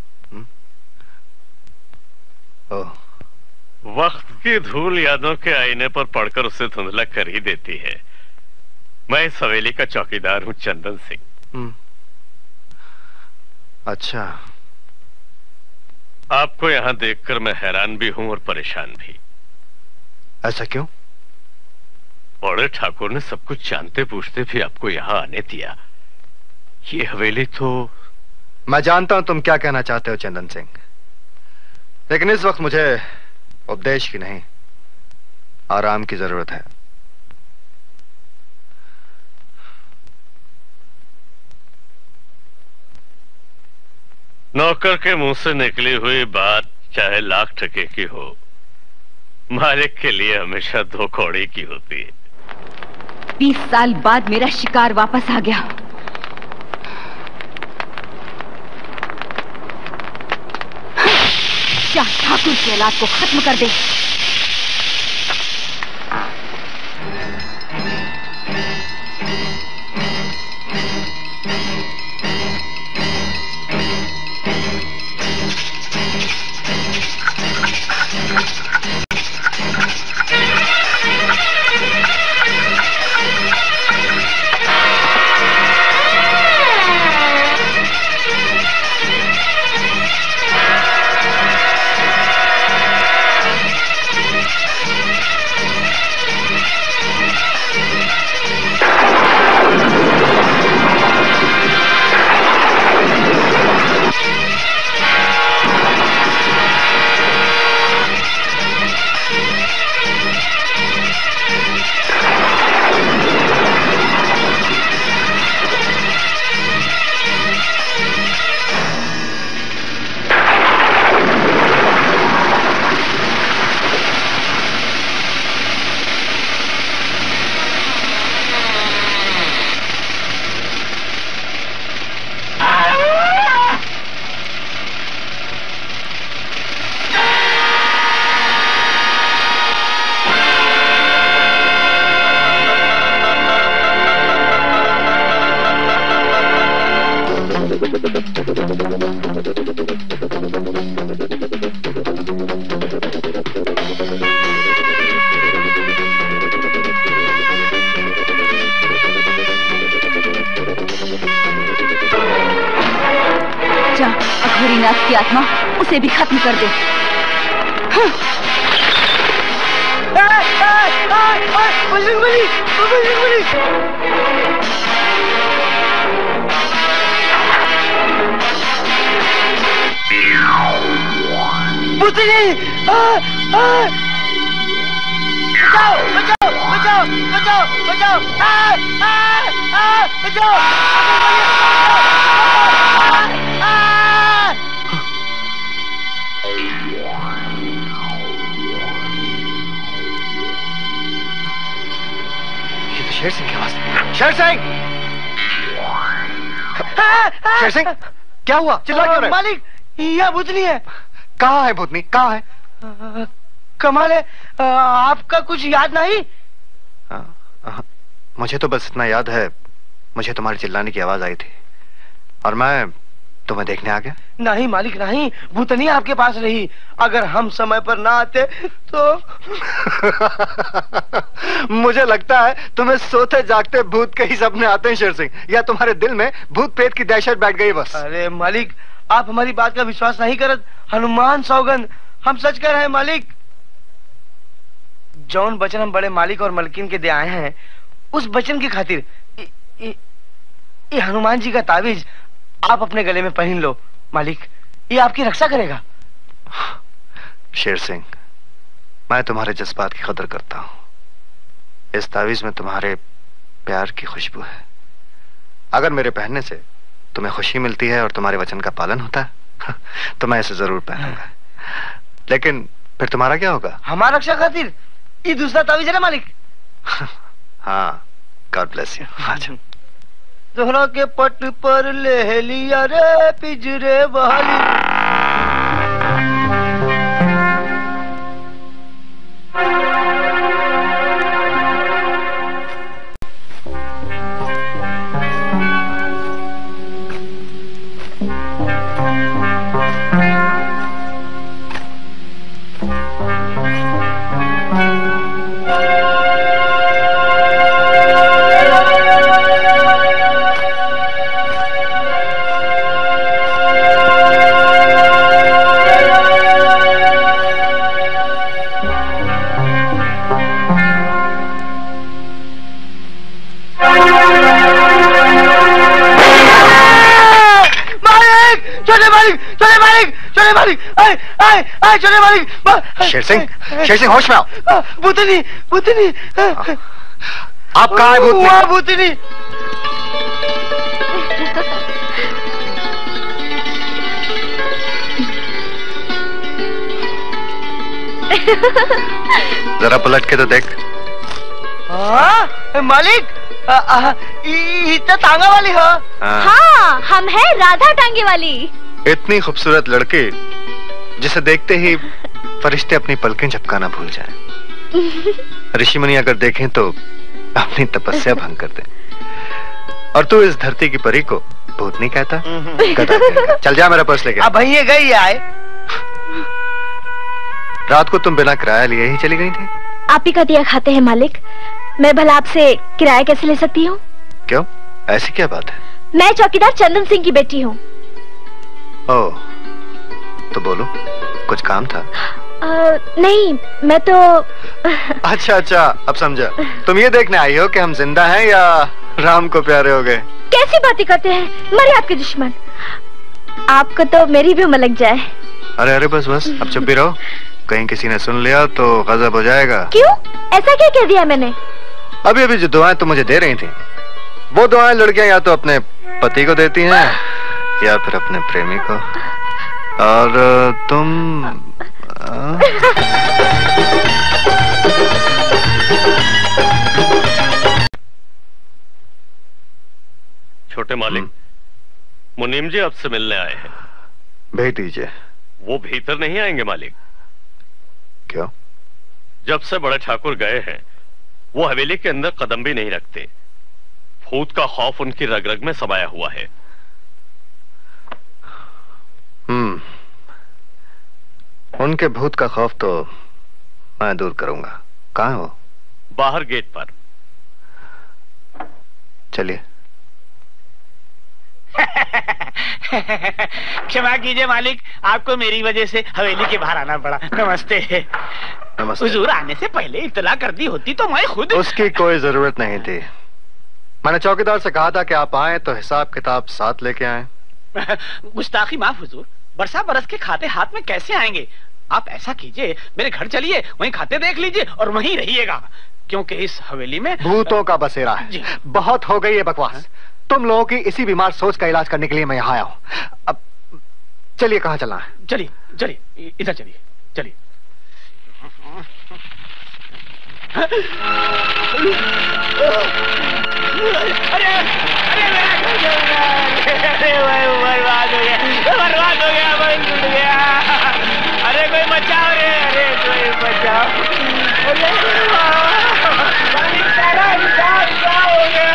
वक्त की धूल यादों के आईने पर पड़कर उसे धुंधला कर ही देती है। मैं इस हवेली का चौकीदार हूं, चंदन सिंह। अच्छा। आपको यहां देखकर मैं हैरान भी हूं और परेशान भी। ऐसा क्यों? बड़े ठाकुर ने सब कुछ जानते पूछते भी आपको यहां आने दिया। ये हवेली तो... मैं जानता हूं तुम क्या कहना चाहते हो चंदन सिंह, लेकिन इस वक्त मुझे उपदेश की नहीं, आराम की जरूरत है। नौकर के मुंह से निकली हुई बात चाहे लाख टके की हो, मालिक के लिए हमेशा दो कौड़ी की होती है। 20 साल बाद मेरा शिकार वापस आ गया। क्या ठाकुर की औलाद को खत्म कर दे। अघोरीनाथ की आत्मा उसे भी खत्म कर दे। बचाओ बचाओ बचाओ बचाओ बचाओ बचाओ। शेर सिंह की आवाज। शेर सिंह! शेर सिंह, क्या हुआ? चिल्ला क्यों रहे? मालिक, यह भूतनी है। कहाँ है भूतनी? कहाँ है? कमाल है, आपका कुछ याद नहीं? मुझे तो बस इतना याद है, मुझे तुम्हारी चिल्लाने की आवाज आई थी और मैं तुम्हें देखने आ गया। नहीं मालिक नहीं, भूतनी आपके पास रही। अगर हम समय पर ना आते तो मुझे लगता है तुम्हें सोते जागते भूत के ही सपने आते हैं शेर सिंह, या तुम्हारे दिल में भूत प्रेत की दहशत बैठ गई बस। अरे मालिक, आप हमारी बात का विश्वास नहीं करत। हनुमान सौगंध, हम सच कह रहे हैं मालिक। जौन वचन हम बड़े मालिक और मलकिन के दे आए हैं, उस वचन की खातिर ये हनुमान जी का ताबीज आप अपने गले में पहन लो मालिक, ये आपकी रक्षा करेगा। शेर सिंह, मैं तुम्हारे जज्बात की कदर करता हूं। इस तावीज में तुम्हारे प्यार की खुशबू है। अगर मेरे पहनने से तुम्हें खुशी मिलती है और तुम्हारे वचन का पालन होता है तो मैं इसे जरूर पहनूंगा। लेकिन फिर तुम्हारा क्या होगा? हमारा रक्षा खातिर ये दूसरा तावीज है ना मालिक। हाँ, गॉड ब्लेस यू। अच्छा, दोहरा के पट पर ले लिया रे पिंजरे वाली। चले मालिक। शेर सिंह, शेर सिंह होश में आओ। भूतनी, भूतनी। आप कहाँ है भूतनी? भूतनी। जरा पलट के तो देख। मालिक, इतना टांगा वाली हो? हाँ, हम है राधा टांगे वाली। इतनी खूबसूरत लड़की जिसे देखते ही फरिश्ते अपनी पलकें झपकाना भूल जाए। ऋषि मुनि अगर देखें तो अपनी तपस्या भंग कर दें। और तू इस धरती की परी को भूतनी कहता? चल जा, मेरा पर्स लेके। अब ये गई आए। रात को तुम बिना किराया लिए ही चली गई थी? आप ही का दिया खाते हैं मालिक, मैं भला आपसे किराया कैसे ले सकती हूँ? क्यों, ऐसी क्या बात है? मैं चौकीदार चंदन सिंह की बेटी हूँ। ओह, तो बोलो, कुछ काम था? नहीं, मैं तो अच्छा अच्छा, अब समझा। तुम ये देखने आई हो कि हम जिंदा हैं या राम को प्यारे हो गए? कैसी बातें करते हैं, मरे आपके दुश्मन। आपको तो मेरी भी उम्र लग जाए। अरे अरे, बस बस, अब चुप भी रहो, कहीं किसी ने सुन लिया तो गजब हो जाएगा। क्यों, ऐसा क्या कह दिया मैंने? अभी अभी जो दुआएं तुम मुझे दे रही थी, वो दुआएं लड़कियां या तो अपने पति को देती हैं या फिर अपने प्रेमी को। और तुम छोटे मालिक, मुनीम जी आपसे मिलने आए हैं। भेज दीजिए। वो भीतर नहीं आएंगे मालिक। क्यों? जब से बड़े ठाकुर गए हैं वो हवेली के अंदर कदम भी नहीं रखते। भूत का खौफ उनकी रग रग में समाया हुआ है। उनके भूत का खौफ तो मैं दूर करूंगा। कहाँ है वो? बाहर गेट पर। चलिए। क्षमा कीजिए मालिक, आपको मेरी वजह से हवेली के बाहर आना पड़ा। नमस्ते। नमस्ते। हुजूर आने से पहले इत्तला कर दी होती तो मैं खुद। उसकी कोई जरूरत नहीं थी। मैंने चौकीदार से कहा था कि आप आए तो हिसाब किताब साथ लेके आए। गुस्ताखी माफ हुजूर, बरसा बरस के खाते हाथ में कैसे आएंगे? आप ऐसा कीजिए, मेरे घर चलिए, वहीं खाते देख लीजिए और वहीं रहिएगा, क्योंकि इस हवेली में भूतों का बसेरा है। बहुत हो गई है बकवास। तुम लोगों की इसी बीमार सोच का इलाज करने के लिए मैं यहाँ आया हूँ। अब चलिए, कहाँ चलना है? चलिए चलिए, इधर चलिए, चलिए। अरे अरे मेरा घर जल गया, अरे बर्बाद हो गया, बर्बाद हो गया, मैं टूट गया। अरे कोई बचाओ रे, अरे कोई बचाओ। अरे सारा हिसाब क्या हो गया?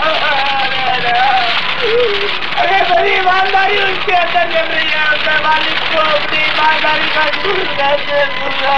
अरे बड़ी ईमानदारी उसके अंदर जम रही है, उसके मालिक को अपनी ईमानदारी का झूठ कैसे दूंगा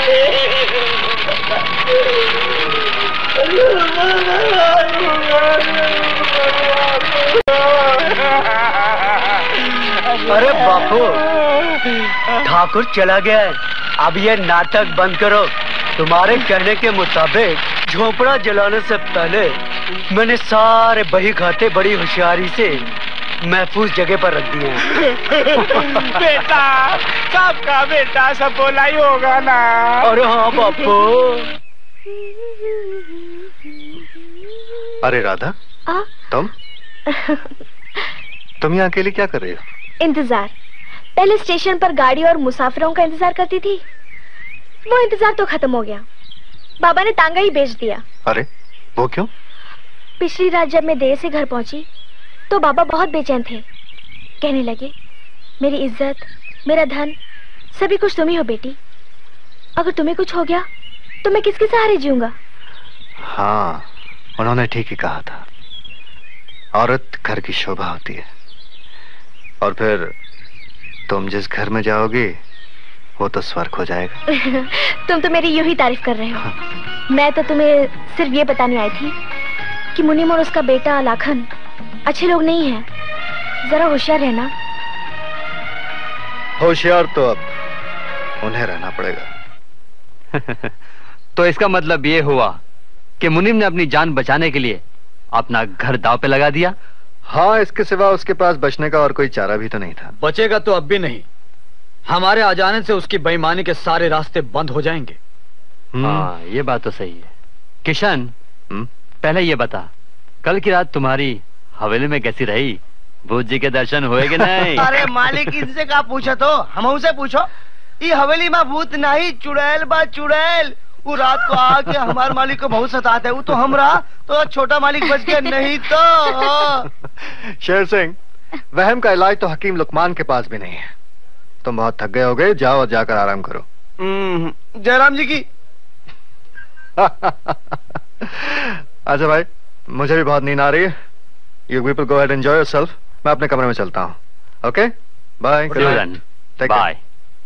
अरे बापू, ठाकुर चला गया है, अब ये नाटक बंद करो। तुम्हारे कहने के मुताबिक झोपड़ा जलाने से पहले मैंने सारे बही खाते बड़ी होशियारी से महफूज जगह पर रख दिए हैं। बेटा, सबका बेटा सब बोला ही होगा ना। अरे हाँ बापू। अरे राधा, तुम यहाँ अकेले क्या कर रही हो? इंतजार। पहले स्टेशन पर गाड़ी और मुसाफिरों का इंतजार करती थी, वो इंतजार तो खत्म हो गया। बाबा ने तांगा ही बेच दिया। अरे वो क्यों? पिछली रात जब मैं देर से घर पहुंची तो बाबा बहुत बेचैन थे। कहने लगे, मेरी इज्जत, मेरा धन, सभी कुछ तुम ही हो बेटी। अगर तुम्हें कुछ हो गया तो मैं किसके सहारे जीऊंगा? हाँ, उन्होंने ठीक ही कहा था। औरत घर की शोभा होती है, और फिर तुम जिस घर में जाओगी वो तो स्वर्ग हो जाएगा। तुम तो मेरी यूं ही तारीफ कर रहे हो। मैं तो तुम्हें सिर्फ ये बताने आई थी कि मुनीम और उसका बेटा लाखन अच्छे लोग नहीं हैं। जरा होशियार रहना। होशियार तो अब उन्हें रहना पड़ेगा। तो इसका मतलब ये हुआ कि मुनीम ने अपनी जान बचाने के लिए अपना घर दांव पे लगा दिया। हाँ, इसके सिवा उसके पास बचने का और कोई चारा भी तो नहीं था। बचेगा तो अब भी नहीं। हमारे आ जाने से उसकी बेईमानी के सारे रास्ते बंद हो जाएंगे। हाँ, ये बात तो सही है। किशन, पहले ये बता, कल की रात तुम्हारी हवेली में कैसी रही? भूत जी के दर्शन हुए कि नहीं? अरे मालिक, इनसे क्या पूछा तो हम उसे पूछो। ये हवेली में भूत नहीं, चुड़ैल बा चुड़ैल। वो रात को आके हमारे मालिक को बहुत सताते। वो तो हम रहा तो छोटा मालिक बच गया, नहीं तो। शेर सिंह, वहम का इलाज तो हकीम लुकमान के पास भी नहीं है। तुम बहुत थक गए हो गए, जाओ और जाकर आराम करो। जयराम जी की। अच्छा भाई, मुझे भी बहुत नींद आ रही है। You people go ahead and enjoy yourself. मैं अपने कमरे में चलता हूँ। Okay, bye. बाय।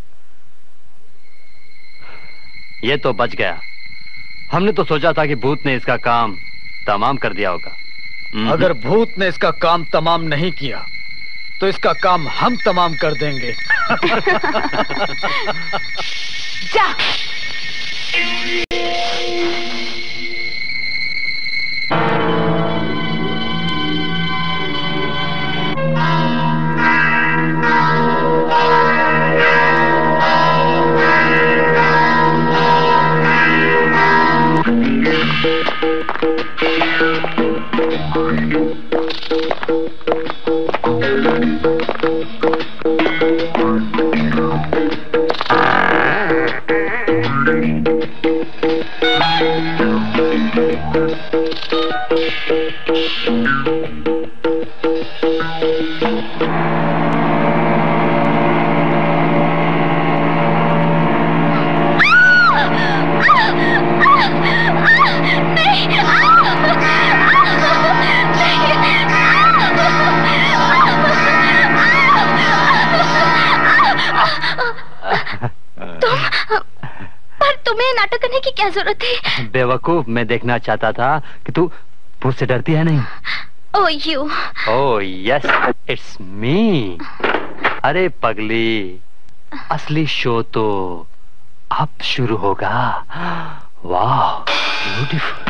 ये तो बच गया। हमने तो सोचा था कि भूत ने इसका काम तमाम कर दिया होगा। अगर भूत ने इसका काम तमाम नहीं किया तो इसका काम हम तमाम कर देंगे। जा। तुम्हें नाटक करने की क्या जरूरत है? बेवकूफ, मैं देखना चाहता था कि तू भूत से डरती है नहीं। Oh, you. Oh, yes, it's me. अरे पगली, असली शो तो अब शुरू होगा। वाह, ब्यूटीफुल।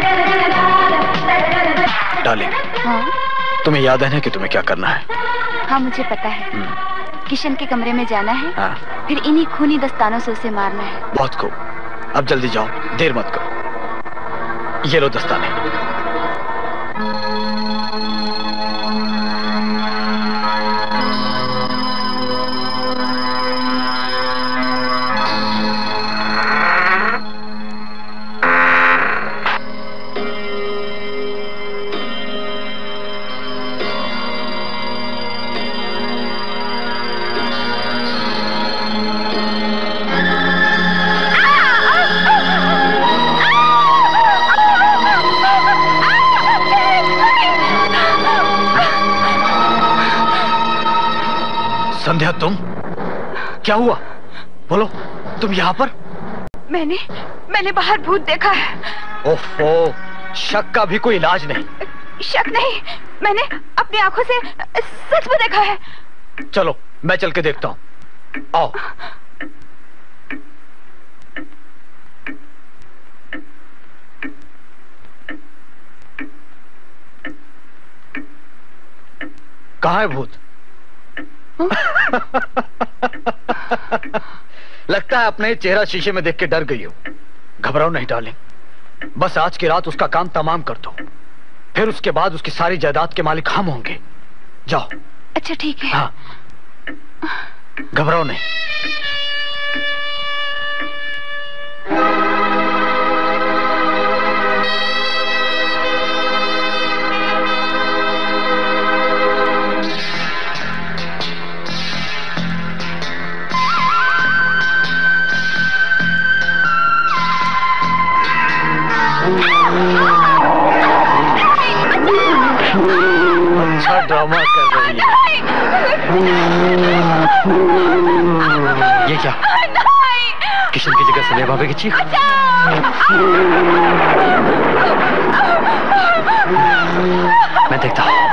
तुम्हें याद है ना कि तुम्हें क्या करना है? हाँ मुझे पता है। किशन के कमरे में जाना है, फिर इन्हीं खूनी दस्तानों से उसे मारना है। बहुत खूब, अब जल्दी जाओ, देर मत करो। ये लो दस्ताने। संध्या, तुम क्या हुआ? बोलो, तुम यहाँ पर? मैंने बाहर भूत देखा है। ओफो, शक का भी कोई इलाज नहीं। शक नहीं, मैंने अपनी आंखों से सच में देखा है। चलो मैं चल के देखता हूँ, आओ। कहाँ है भूत? लगता है अपने चेहरा शीशे में देख के डर गई हो। घबराओ नहीं डार्लिंग, बस आज की रात उसका काम तमाम कर दो, फिर उसके बाद उसकी सारी जायदाद के मालिक हम होंगे। जाओ। अच्छा ठीक है। हाँ, घबराओ नहीं। अच्छा ड्रामा कर रही है। ये क्या? किशन की जगह संध्या भाभी की चीख। मैं देखता हूँ।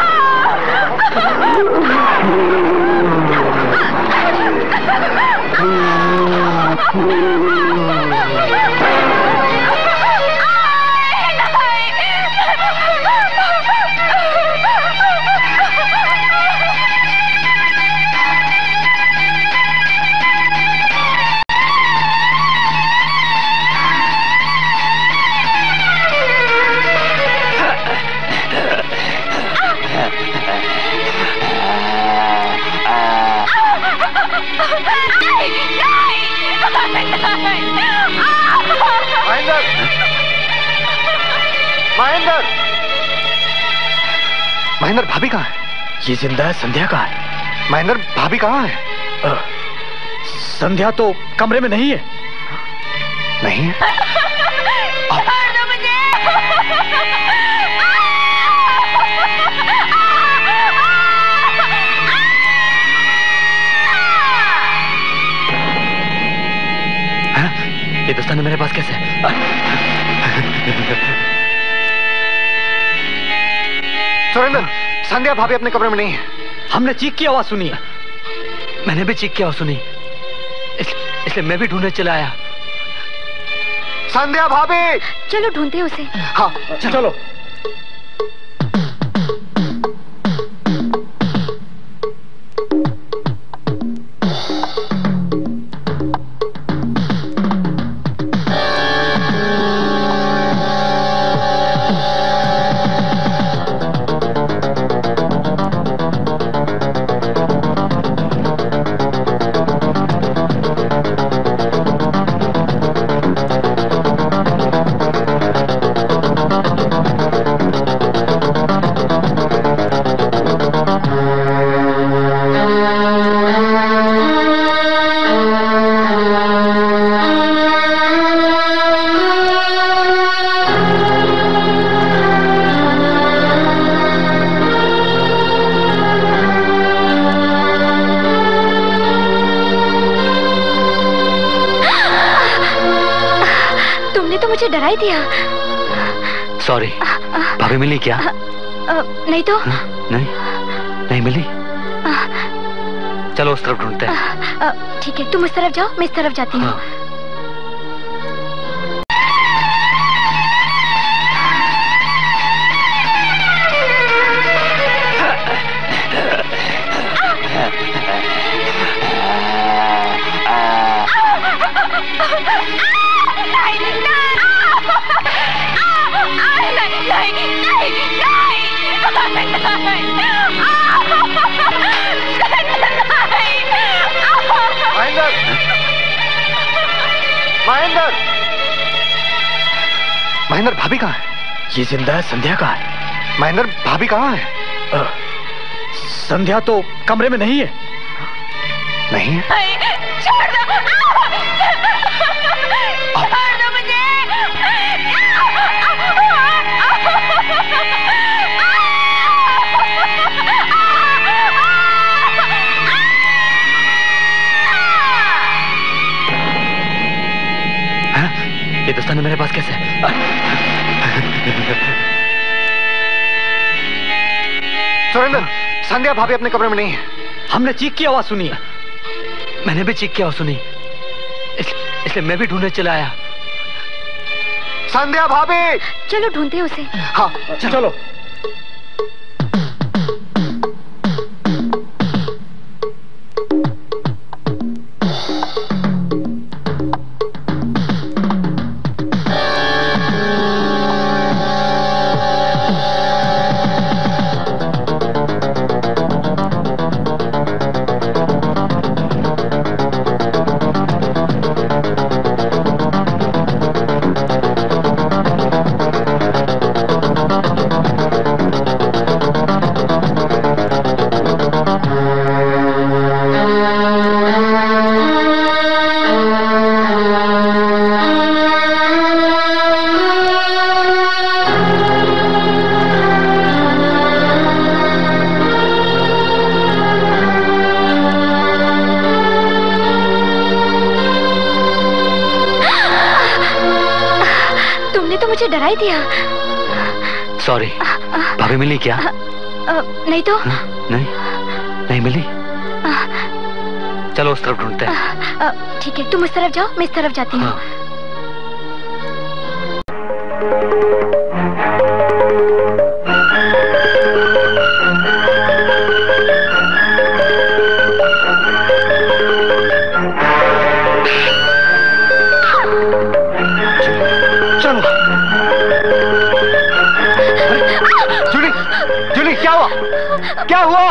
महेंद्र, भाभी कहाँ है? ये जिंदा है। संध्या कहाँ है? महेंद्र, भाभी कहाँ है? संध्या तो कमरे में नहीं है। नहीं है? ये दस्ताने मेरे पास कैसे है? सुरेंद्र, संध्या भाभी अपने कमरे में नहीं है। हमने चीख की आवाज सुनी है। मैंने भी चीख की आवाज सुनी, इसलिए मैं भी ढूंढने चला आया। संध्या भाभी! चलो ढूंढते उसे। हाँ चलो। डरा ही दिया। सॉरी। भाभी मिली क्या? नहीं तो। नहीं मिली। चलो उस तरफ ढूंढते हैं। ठीक है, तुम उस तरफ जाओ, मैं इस तरफ जाती हूँ। महेंद्र भाभी कहाँ है? ये जिंदा है। संध्या कहाँ है? महेंद्र भाभी कहाँ है? संध्या तो कमरे में नहीं है। नहीं है? छोड़ दो, छोड़ दो मुझे। ये दस्ताने मेरे पास कैसे है? सुरेंद्र, संध्या भाभी अपने कमरे में नहीं है। हमने चीख की आवाज सुनी है। मैंने भी चीख की आवाज सुनी, इसलिए मैं भी ढूंढने चला आया। संध्या भाभी! चलो ढूंढते हैं उसे। हाँ चलो। डरा ही दिया। सॉरी। भाभी मिली क्या? नहीं तो। नहीं मिली। चलो उस तरफ ढूंढते हैं। ठीक है, तुम उस तरफ जाओ, मैं इस तरफ जाती हूँ। क्या हुआ?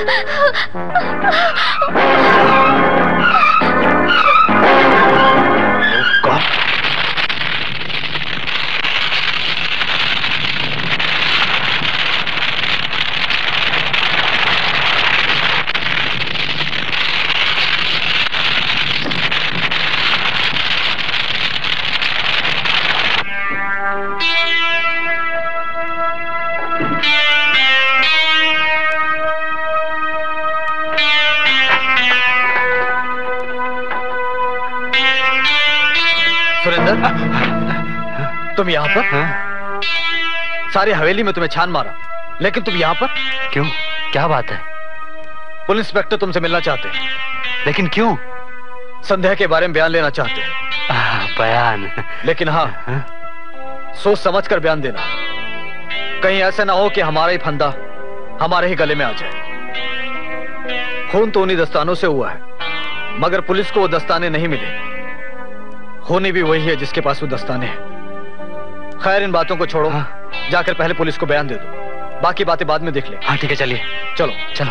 तुम यहाँ पर? सारी हवेली में तुम्हें छान मारा, लेकिन तुम यहाँ पर क्यों? क्या बात है? पुलिस इंस्पेक्टर तुमसे मिलना चाहते हैं। लेकिन क्यों? संध्या के बारे में बयान लेना चाहते हैं। बयान? लेकिन हाँ, सोच समझ कर बयान देना। कहीं ऐसा ना हो कि हमारा ही फंदा हमारे ही गले में आ जाए। खून तो उन्हीं दस्तानों से हुआ है, मगर पुलिस को वो दस्ताने नहीं मिले। होने भी वही है जिसके पास वो दस्ताने हैं। खैर, इन बातों को छोड़ो। जाकर पहले पुलिस को बयान दे दो, बाकी बातें बाद में देख ले। हाँ ठीक है, चलिए। चलो चलो।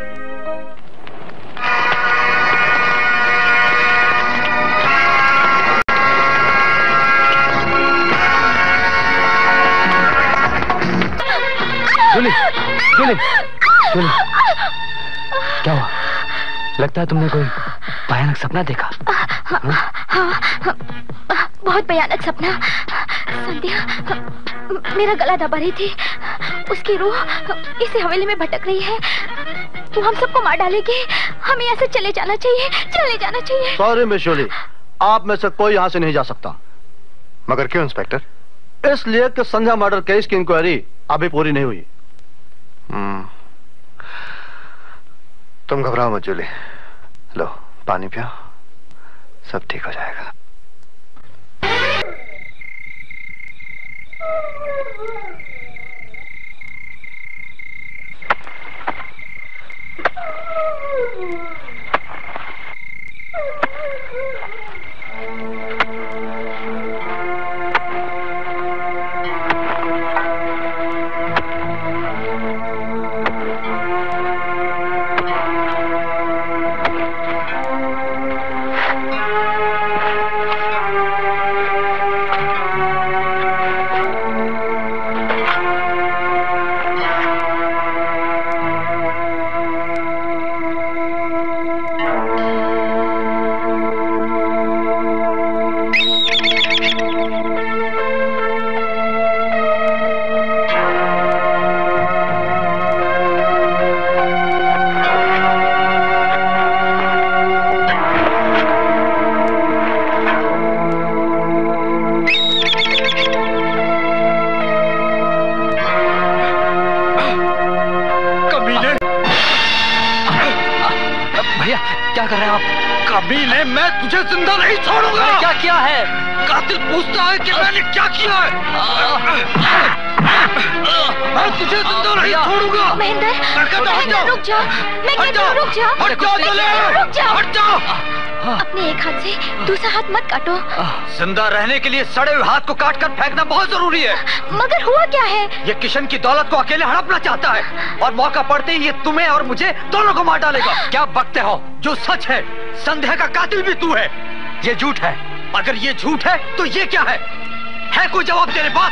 जूली, जूली, जूली, क्या हुआ? लगता है तुमने कोई भयानक सपना देखा। हाँ, बहुत भयानक सपना। संध्या मेरा गला दबा रही थी। उसकी रूह इसी हवेली में भटक रही है। वो हम सबको मार डालेगी। हमें ऐसे चले जाना चाहिए, चले जाना चाहिए। सॉरी मिस जूली, आप में से कोई यहाँ से नहीं जा सकता। मगर क्यों इंस्पेक्टर? इसलिए कि संध्या मर्डर केस की इंक्वायरी अभी पूरी नहीं हुई। तुम घबराओ मत जूली, लो पानी पियो, सब ठीक हो जाएगा। कर रहे हैं आप? कमीने, मैं तुझे जिंदा नहीं छोड़ूंगा। क्या किया है? कातिल पूछता है कि मैंने क्या किया है। मैं तुझे जिंदा नहीं छोड़ूंगा। महेंद्र, रुक जा। मैं कहता हूँ रुक जा। हट जाओ, रुक जा। हट जाओ। अपने एक हाथ से दूसरा हाथ मत काटो। जिंदा रहने के लिए सड़े हुए हाथ को काट कर फेंकना बहुत जरूरी है। मगर हुआ क्या है? ये किशन की दौलत को अकेले हड़पना चाहता है और मौका पड़ते ही ये तुम्हें और मुझे दोनों को मार डालेगा। क्या बकते हो? जो सच है, संध्या का कातिल भी तू है। ये झूठ है। अगर ये झूठ है तो ये क्या है? कोई जवाब तेरे पास?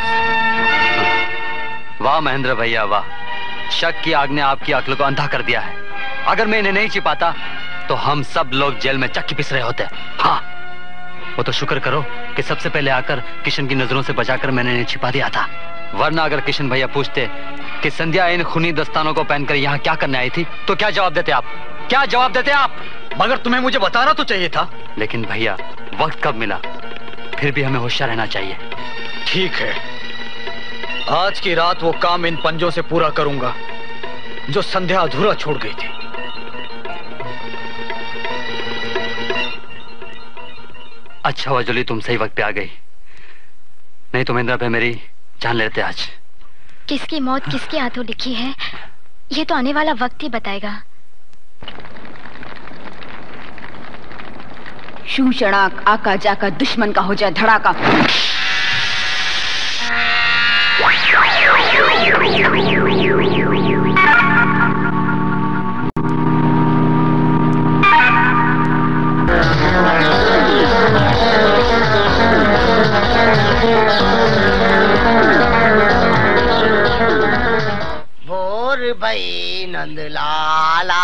वाह महेंद्र भैया वाह, शक की आग ने आपकी अक्ल को अंधा कर दिया है। अगर मैं इन्हें नहीं छिपाता तो हम सब लोग जेल में चक्की पिस रहे होते। हाँ, वो तो शुक्र करो कि सबसे पहले आकर किशन की नजरों से बचाकर मैंने इन्हें छिपा दिया था। वरना अगर किशन भैया पूछते कि संध्या इन खूनी दस्तानों को पहनकर यहाँ क्या करने आई थी तो क्या जवाब देते आप? क्या जवाब देते आप? मगर तुम्हें मुझे बताना तो चाहिए था। लेकिन भैया वक्त कब मिला, फिर भी हमें होशियार रहना चाहिए। ठीक है, आज की रात वो काम इन पंजों से पूरा करूंगा जो संध्या अधूरा छोड़ गई थी। अच्छा हुआ जुली तुम सही वक्त पे आ गई, नहीं तो महेंद्र भाई मेरी जान लेते आज। किसकी मौत किसके हाथों लिखी है ये तो आने वाला वक्त ही बताएगा। शूषणाक आका जाका दुश्मन का हो जाए धड़ाका। भोर भई नंदलाला,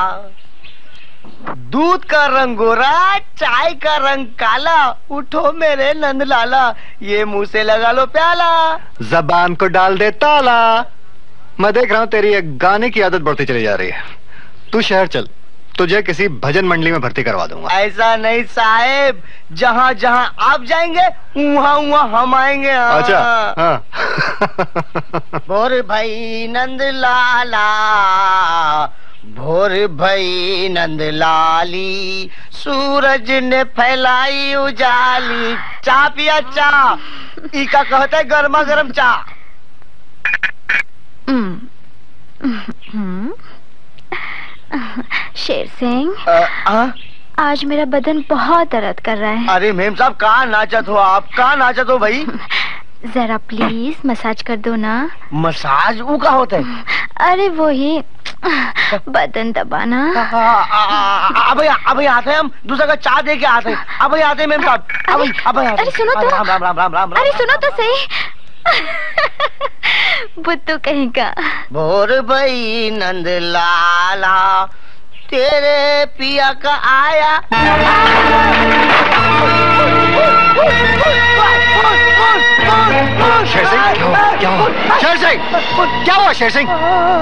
दूध का रंग गोरा, चाय का रंग काला, उठो मेरे नंदलाला, ये मुंह से लगा लो प्याला, जबान को डाल दे ताला। मैं देख रहा हूँ तेरी एक गाने की आदत बढ़ती चली जा रही है। तू शहर चल, तुझे किसी भजन मंडली में भर्ती करवा दूंगा। ऐसा नहीं साहेब, जहाँ जहाँ आप जाएंगे वहाँ वहाँ हम आएंगे। अच्छा हाँ। भोर भाई नंदलाला, भोर भई नंदलाली, सूरज ने फैलाई उजाली। चा पिया चा, इका कहता है गर्मा गर्म चा। शेर सिंह, आज मेरा बदन बहुत दर्द कर रहा है। अरे मेम साहब कहाँ नाचत हो आप? कहाँ नाचत हो भाई? जरा प्लीज मसाज कर दो ना। मसाज वो का होता है? अरे वो ही बदन दबाना। अभी आते हैं हम, दूसरा का चाय दे के आते हैं। अभी आते हैं मेम साहब, अभी अरे सुनो तो, राम राम राम राम राम। अरे सुनो तो सही। बुद्धू कहीं का। भोर भई नंदलाला, तेरे पिया का आया। शेर सिंह क्या हुआ? शेर सिंह क्या हुआ? शेर सिंह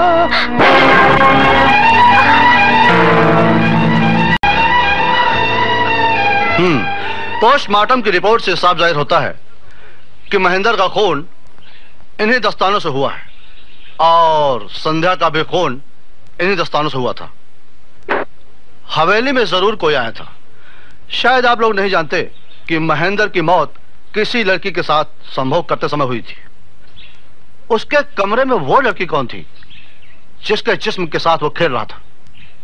पोस्टमार्टम की रिपोर्ट से साफ जाहिर होता है कि महेंद्र का खून इन्हीं दस्तानों से हुआ है और संध्या का भी खून इन्हीं दस्तानों से हुआ था। हवेली में जरूर कोई आया था। शायद आप लोग नहीं जानते कि महेंद्र की मौत किसी लड़की के साथ संभोग करते समय हुई थी। उसके कमरे में वो लड़की कौन थी जिसके जिस्म के साथ वो खेल रहा था?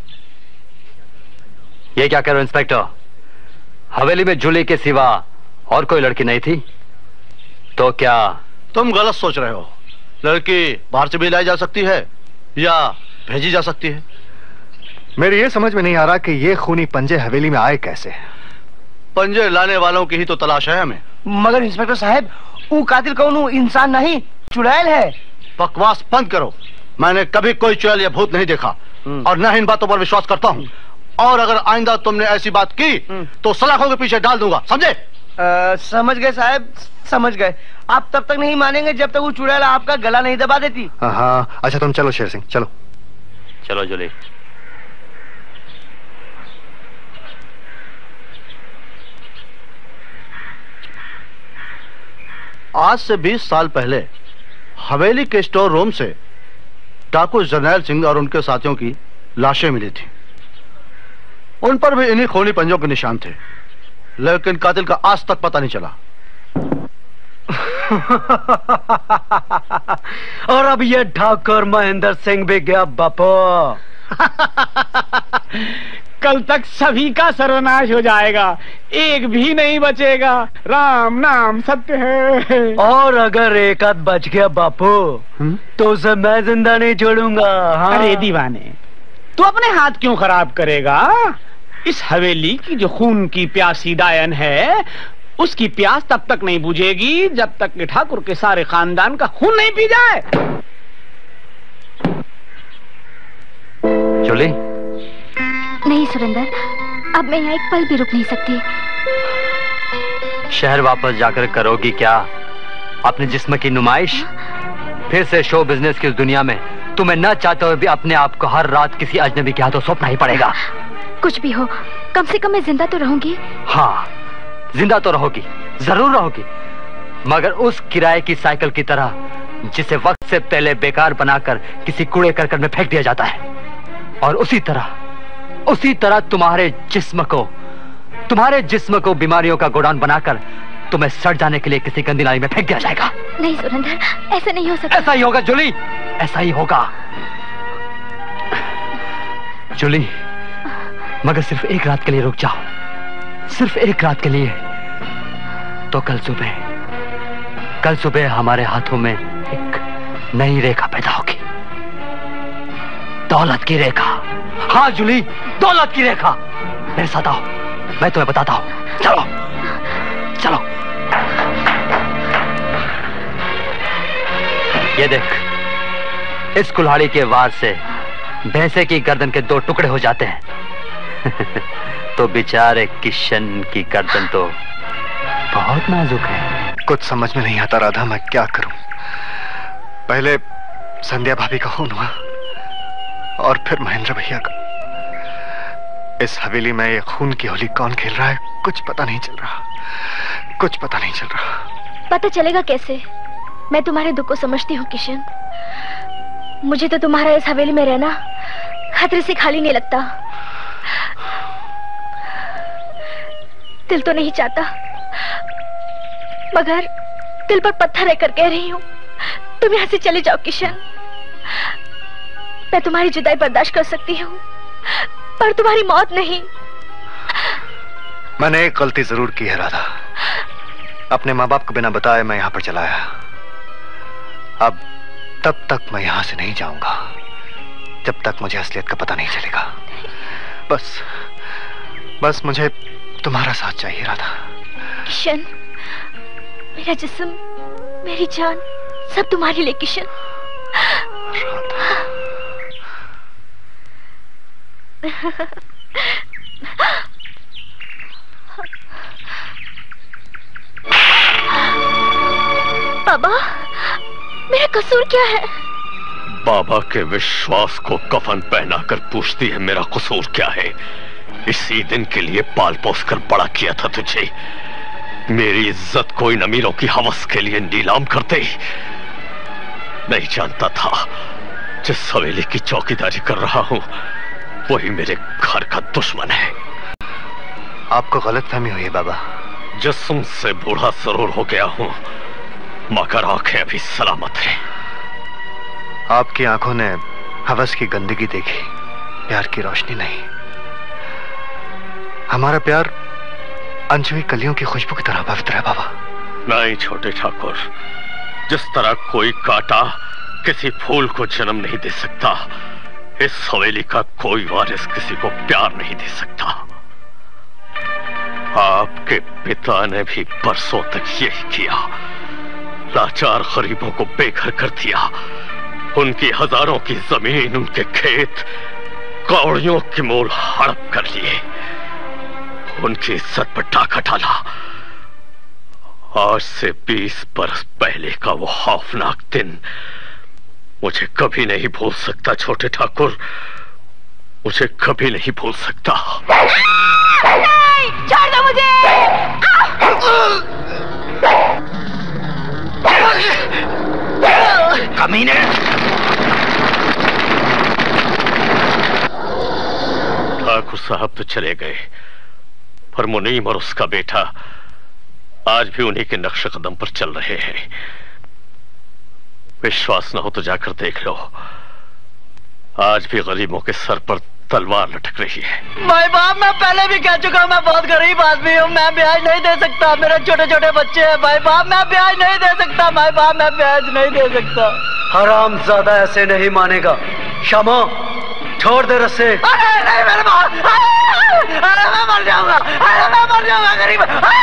ये क्या कह रहे हो इंस्पेक्टर? हवेली में जूली के सिवा और कोई लड़की नहीं थी? तो क्या तुम गलत सोच रहे हो? लड़की बाहर से भी लाई जा सकती है या भेजी जा सकती है। मेरी ये समझ में नहीं आ रहा कि ये खूनी पंजे हवेली में आए कैसे। पंजे लाने वालों की ही तो तलाश है हमें। मगर इंस्पेक्टर साहब, वो कातिल कौन? वो इंसान नहीं, चुड़ैल है। बकवास बंद करो। मैंने कभी कोई चुड़ैल या भूत नहीं देखा और न इन बातों पर विश्वास करता हूँ। और अगर आइंदा तुमने ऐसी बात की तो सलाखों के पीछे डाल दूंगा, समझे? समझ गए साहब, समझ गए। आप तब तक नहीं मानेंगे जब तक वो चुड़ैल आपका गला नहीं दबा देती। हाँ अच्छा तुम चलो शेर सिंह, चलो चलो जूली। आज से 20 साल पहले हवेली के स्टोर रूम से डाकू जरनैल सिंह और उनके साथियों की लाशें मिली थी। उन पर भी इन्हीं खूनी पंजों के निशान थे, लेकिन कातिल का आज तक पता नहीं चला। और अब ये ठाकुर महेंद्र सिंह भी गया बापू। कल तक सभी का सर्वनाश हो जाएगा, एक भी नहीं बचेगा। राम नाम सत्य है। और अगर एक आध बच गया बापू तो उसे मैं जिंदा नहीं छोड़ूंगा। हाँ? अरे दीवाने, तू अपने हाथ क्यों खराब करेगा? इस हवेली की जो खून की प्यासी डायन है, उसकी प्यास तब तक नहीं बुझेगी जब तक कि ठाकुर के सारे खानदान का खून नहीं पी जाए। जूली, नहीं सुरेंद्र, अब मैं यहाँ एक पल भी रुक नहीं सकती। शहर वापस जाकर करोगी क्या अपने जिस्म की नुमाइश? फिर से शो बिजनेस की उस दुनिया में तुम्हें न चाहते हुए भी अपने आप को हर रात किसी अजनबी के हाथों सौंपना ही पड़ेगा। कुछ भी हो, कम से कम मैं जिंदा तो रहूंगी। हाँ, जिंदा तो रहोगी, जरूर रहोगी, मगर उस किराए की साइकिल की तरह जिसे वक्त से पहले बेकार बनाकर किसी कूड़े करकट में फेंक दिया जाता है। और उसी तरह तुम्हारे जिस्म को बीमारियों का गोडाउन बनाकर तुम्हें सड़ जाने के लिए किसी गंदी नाली में फेंक दिया जाएगा। नहीं सुरेंद्र, ऐसे नहीं हो सकता। ऐसा ही होगा जूली, ऐसा ही होगा जूली, मगर सिर्फ एक रात के लिए रुक जाओ, सिर्फ एक रात के लिए। तो कल सुबह हमारे हाथों में एक नई रेखा पैदा होगी, दौलत की रेखा। हाँ जूली, दौलत की रेखा। मेरे साथ आओ, मैं तुम्हें बताता हूं। चलो चलो। ये देख, इस कुल्हाड़ी के वार से भैंसे की गर्दन के 2 टुकड़े हो जाते हैं। तो बेचारे किशन की गर्दन तो बहुत नाजुक है। कुछ समझ में नहीं आता राधा, मैं क्या करूं? पहले संध्या भाभी का खून हुआ और फिर महेंद्र भैया का। इस हवेली में ये खून की होली कौन खेल रहा है कुछ पता नहीं चल रहा, कुछ पता नहीं चल रहा। पता चलेगा कैसे? मैं तुम्हारे दुख को समझती हूँ किशन। मुझे तो तुम्हारा इस हवेली में रहना खतरे से खाली नहीं लगता। दिल तो नहीं चाहता, मगर दिल पर पत्थर रहकर कह रही हूँ, तुम यहाँ से चले जाओ किशन। मैं तुम्हारी जुदाई बर्दाश्त कर सकती हूँ, पर तुम्हारी मौत नहीं। मैंने एक गलती जरूर की है राधा, अपने माँ बाप को बिना बताए मैं यहाँ पर चला आया। अब तब तक मैं यहाँ से नहीं जाऊंगा जब तक मुझे असलियत का पता नहीं चलेगा। बस मुझे तुम्हारा साथ चाहिए राधा। किशन, मेरा जिस्म, मेरी जान, सब तुम्हारे लिए किशन। बाबा, मेरा कसूर क्या है? बाबा के विश्वास को कफन पहनाकर पूछती है मेरा कसूर क्या है। इसी दिन के लिए पाल पोस कर बड़ा किया था तुझे। मेरी इज्जत को इन अमीरों की हवस के लिए नीलाम करते। नहीं जानता था जिस हवेली की चौकीदारी कर रहा हूं वही मेरे घर का दुश्मन है। आपको गलतफहमी हुई है बाबा। जिस्म से बूढ़ा जरूर हो गया हूं, मगर आंखें अभी सलामत हैं। आपकी आंखों ने हवस की गंदगी देखी, प्यार की रोशनी नहीं। हमारा प्यार अनछुई कलियों की खुशबू की तरह पवित्र है बाबा। नहीं छोटे ठाकुर, जिस तरह कोई कांटा किसी फूल को जन्म नहीं दे सकता, इस हवेली का कोई वारिस किसी को प्यार नहीं दे सकता। आपके पिता ने भी बरसों तक यही किया, लाचार गरीबों को बेघर कर दिया। उनकी हजारों की जमीन, उनके खेत कौड़ियों की मोल हड़प कर लिए, उनकी इज्जत पर डाका डाला। आज से 20 बरस पहले का वो खौफनाक दिन मुझे कभी नहीं भूल सकता छोटे ठाकुर, मुझे कभी नहीं भूल सकता। छोड़ दो मुझे! कमीने! ठाकुर साहब तो चले गए, पर मुनीम और उसका बेटा आज भी उन्हीं के नक्श कदम पर चल रहे हैं। विश्वास न हो तो जाकर देख लो, आज भी गरीबों के सर पर तलवार लटक रही है। भाई बाप, मैं पहले भी कह चुका हूँ मैं बहुत गरीब आदमी हूँ, मैं ब्याज नहीं दे सकता, मेरे छोटे छोटे बच्चे हैं। भाई बाप, मैं ब्याज नहीं दे सकता, भाई बाप मैं ब्याज नहीं दे सकता। हराम ज्यादा ऐसे नहीं मानेगा। शामो, छोड़ दे रस्से। अरे नहीं मेरे बाप, अरे मैं मर जाऊंगा, अरे मैं मर जाऊंगा गरीब।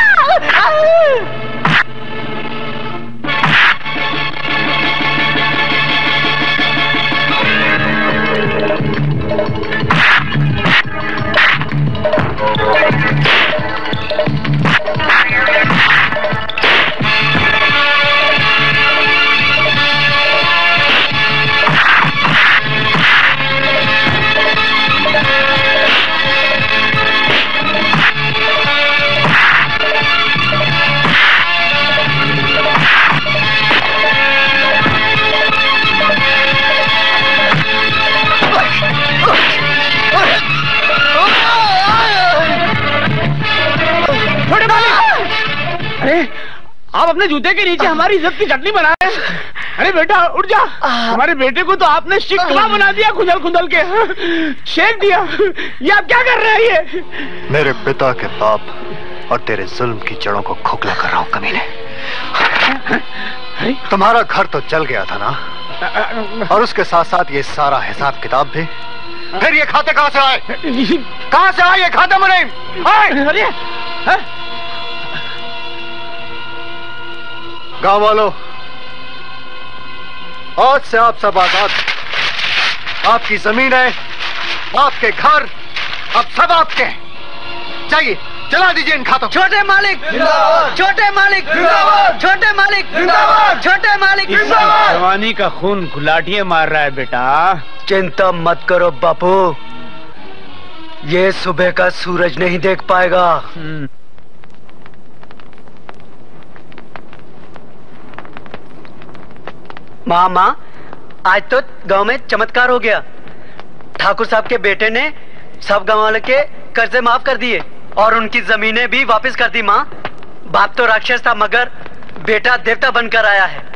अरे आप अपने जूते के नीचे हमारी इज्जत की चटनी बना रहे हैं। अरे बेटा उठ जा, हमारे बेटे को तो आपने शिकवा बना दिया, खुदल खुदल के शेक दिया। ये आप क्या कर रहे हैं? ये मेरे पिता के पाप और तेरे जुल्म की जड़ों को खोखला कर रहा हूं कमीने। तुम्हारा घर तो जल गया था ना, और उसके साथ साथ ये सारा हिसाब किताब भी। फिर ये खाते कहां से आए? कहां से आए ये खाते? मुनीम, गांव वालों, आज से आप सब आजाद। आपकी जमीन है, आपके घर, अब सब आपके हैं। चाहिए चला दीजिए इन खातों। छोटे मालिक जिंदाबाद, छोटे मालिक जिंदाबाद, छोटे मालिक जिंदाबाद, छोटे मालिक जिंदाबाद। जवानी का खून गुलाटियां मार रहा है बेटा। चिंता मत करो बापू, ये सुबह का सूरज नहीं देख पाएगा। मामा, आज तो गांव में चमत्कार हो गया। ठाकुर साहब के बेटे ने सब गांव वालों के कर्जे माफ कर दिए और उनकी जमीनें भी वापस कर दी। माँ, बाप तो राक्षस था मगर बेटा देवता बनकर आया है।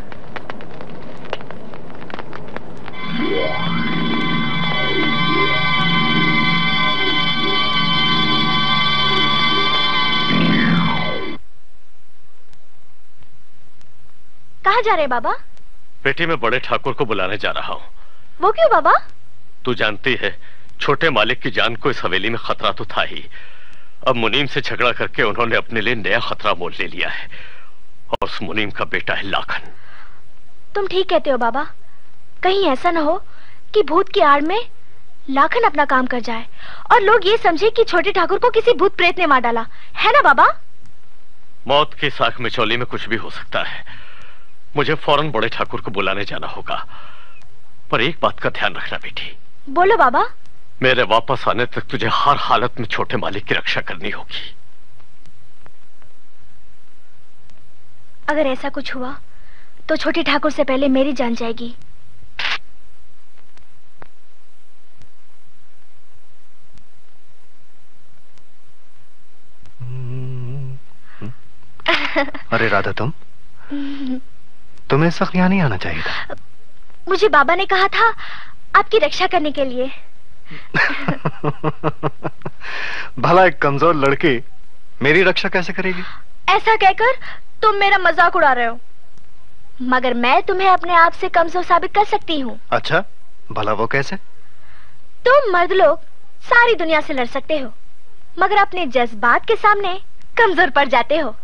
कहाँ जा रहे बाबा? बेटी, मैं बड़े ठाकुर को बुलाने जा रहा हूँ। वो क्यों बाबा? तू जानती है, छोटे मालिक की जान को इस हवेली में खतरा तो था ही। अब मुनीम से झगड़ा करके उन्होंने अपने लिए नया खतरा मोल ले लिया है, और उस मुनीम का बेटा है लाखन। तुम ठीक कहते हो बाबा, कहीं ऐसा न हो कि भूत की आड़ में लाखन अपना काम कर जाए और लोग ये समझे कि छोटे ठाकुर को किसी भूत प्रेत ने मार डाला है ना बाबा? मौत की साख में चौली में कुछ भी हो सकता है। मुझे फौरन बड़े ठाकुर को बुलाने जाना होगा, पर एक बात का ध्यान रखना बेटी। बोलो बाबा। मेरे वापस आने तक तुझे हर हालत में छोटे मालिक की रक्षा करनी होगी। अगर ऐसा कुछ हुआ तो छोटे ठाकुर से पहले मेरी जान जाएगी। अरे राधा, तुम्हें इस वक्त यहाँ नहीं आना चाहिए था। मुझे बाबा ने कहा था आपकी रक्षा करने के लिए। भला एक कमजोर लड़की मेरी रक्षा कैसे करेगी? ऐसा कहकर तुम मेरा मजाक उड़ा रहे हो, मगर मैं तुम्हें अपने आप से कमजोर साबित कर सकती हूँ। अच्छा, भला वो कैसे? तुम मर्द लोग सारी दुनिया से लड़ सकते हो, मगर अपने जज्बात के सामने कमजोर पड़ जाते हो।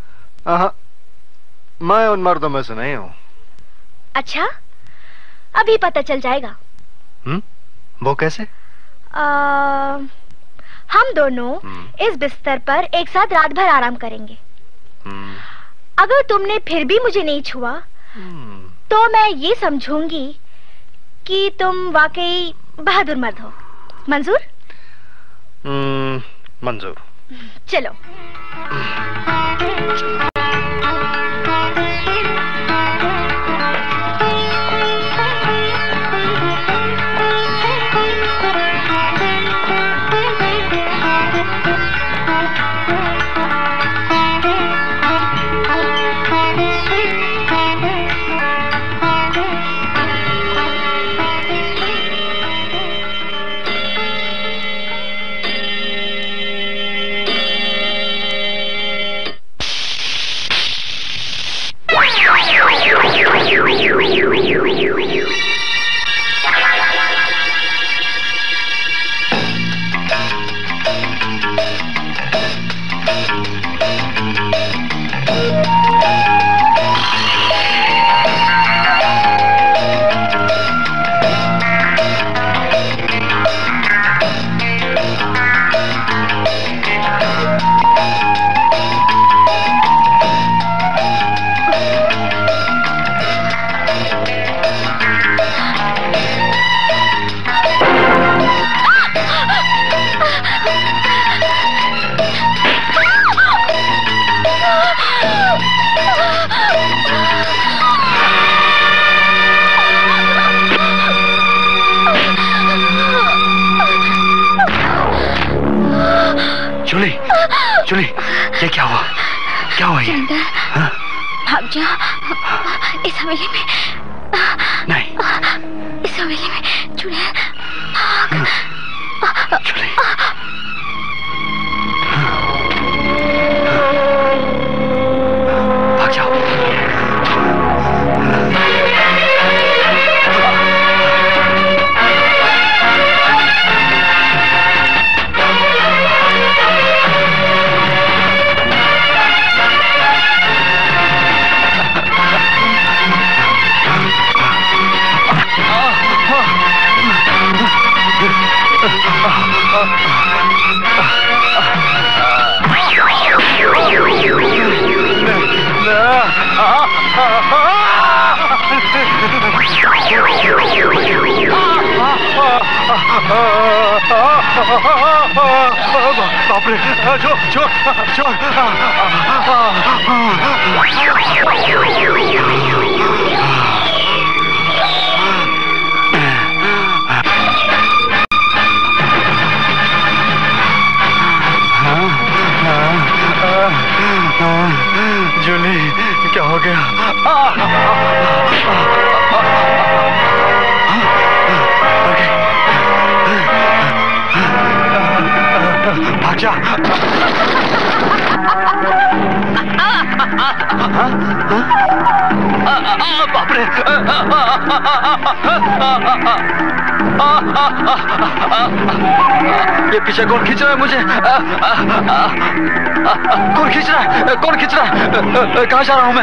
मैं उन मर्दों में से नहीं हूँ। अच्छा, अभी पता चल जाएगा। वो कैसे? हम दोनों इस बिस्तर पर एक साथ रात भर आराम करेंगे। अगर तुमने फिर भी मुझे नहीं छुआ तो मैं ये समझूंगी कि तुम वाकई बहादुर मर्द हो। मंजूर? मंजूर। चलो। चुनी, ये क्या हुआ? क्या हुआ ये? भाग जा इस हवेली में। नहीं, इस हवेली में चुड़ैल। भाग। चुनी, भाग जाओ। बाप रे, जो जो जो जूली, क्या हो गया? भाग जा। बाप रे, ये पीछे कौन खींच रहा है मुझे? कौन खींच रहा है? कौन खींच रहा है? कहाँ जा रहा हूँ मैं?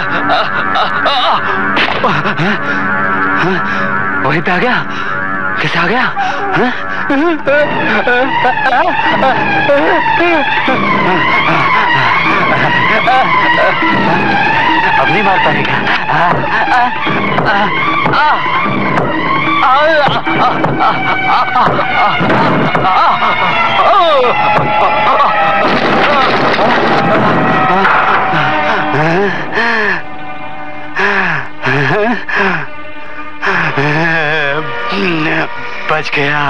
वहीं पे आ गया? कैसे आ गया? अब नहीं मार पाएगा। बच गया।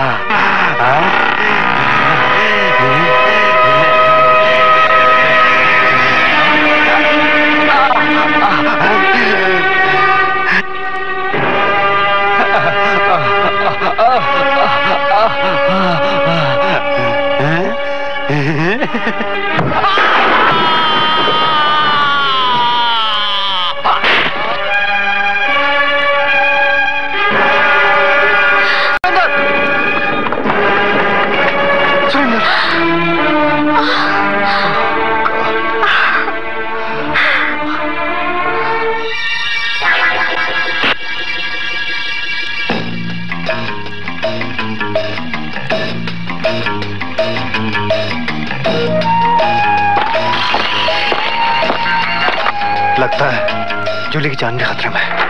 लगता है जूली की जान भी खतरे में है।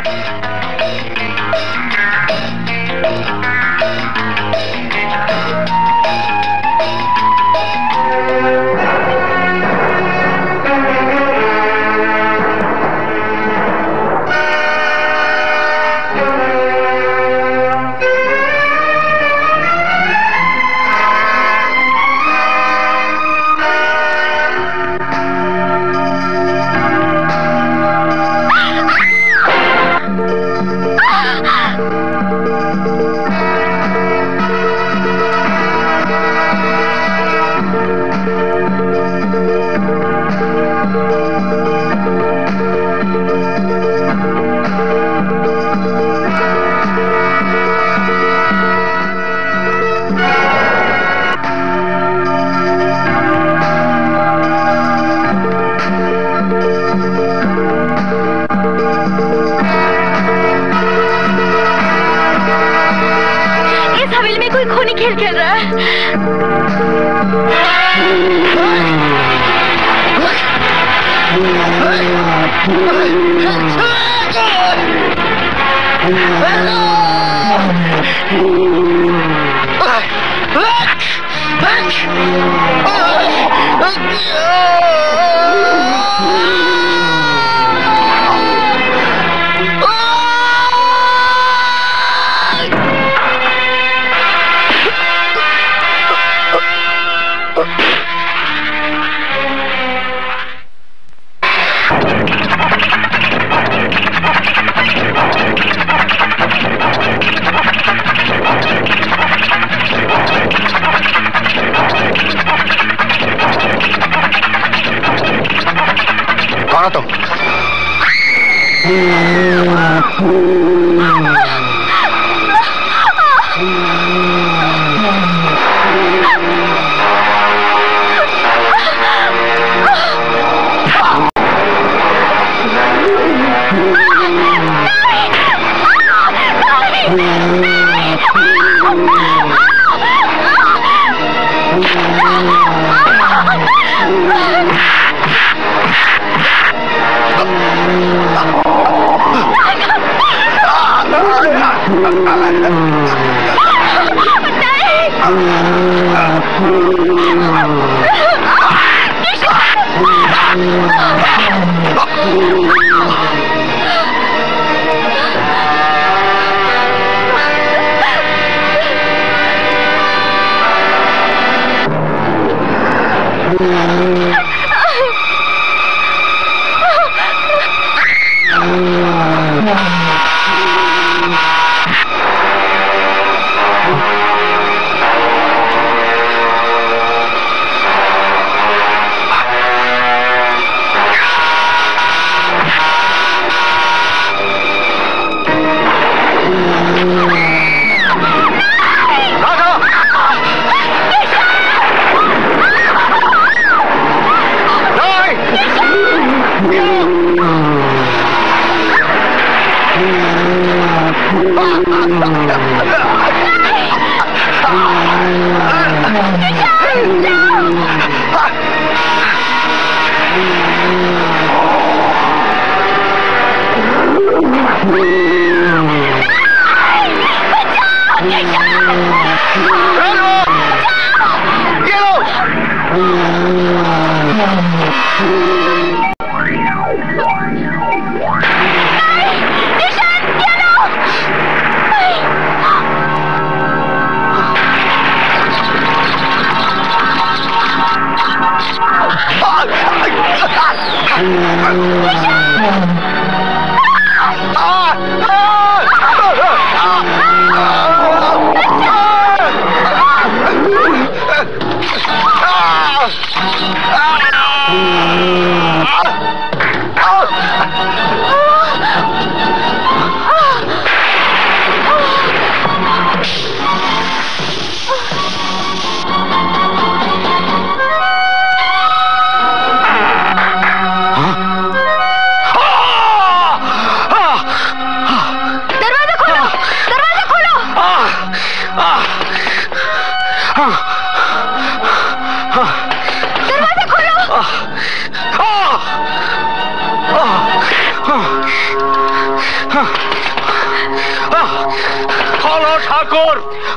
खोलो ठाकुर,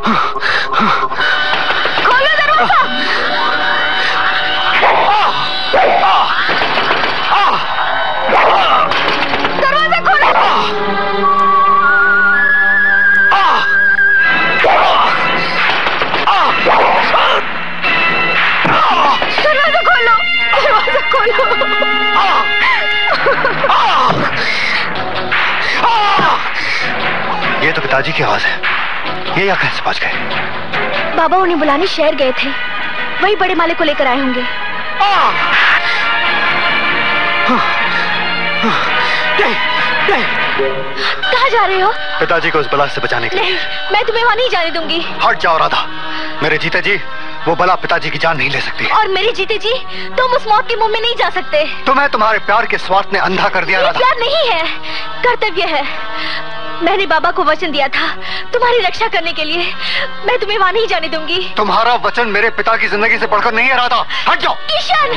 खोलो दरवाजा। दरवाजा खोलो। दरवाजा खोलो, दरवाजा खोलो। ये तो पिताजी की आवाज है। ये यहाँ कैसे पहुंच गए? बाबा उन्हें बुलाने शहर गए थे, वही बड़े माले को लेकर आए होंगे। कहाँ जा रहे हो? पिताजी को उस बला से बचाने के लिए। नहीं, मैं तुम्हें वहाँ नहीं जाने दूंगी। हट जाओ राधा, मेरे जीते जी वो बला पिताजी की जान नहीं ले सकती। और मेरे जीते जी तुम उस मौत के मुंह में नहीं जा सकते। तुम्हें तुम्हारे प्यार के स्वार्थ ने अंधा कर दिया राधा। प्यार नहीं है, कर्तव्य है। मैंने बाबा को वचन दिया था तुम्हारी रक्षा करने के लिए। मैं तुम्हें वहाँ नहीं जाने दूंगी। तुम्हारा वचन मेरे पिता की जिंदगी से बढ़कर नहीं है राधा, हट जाओ। किशन,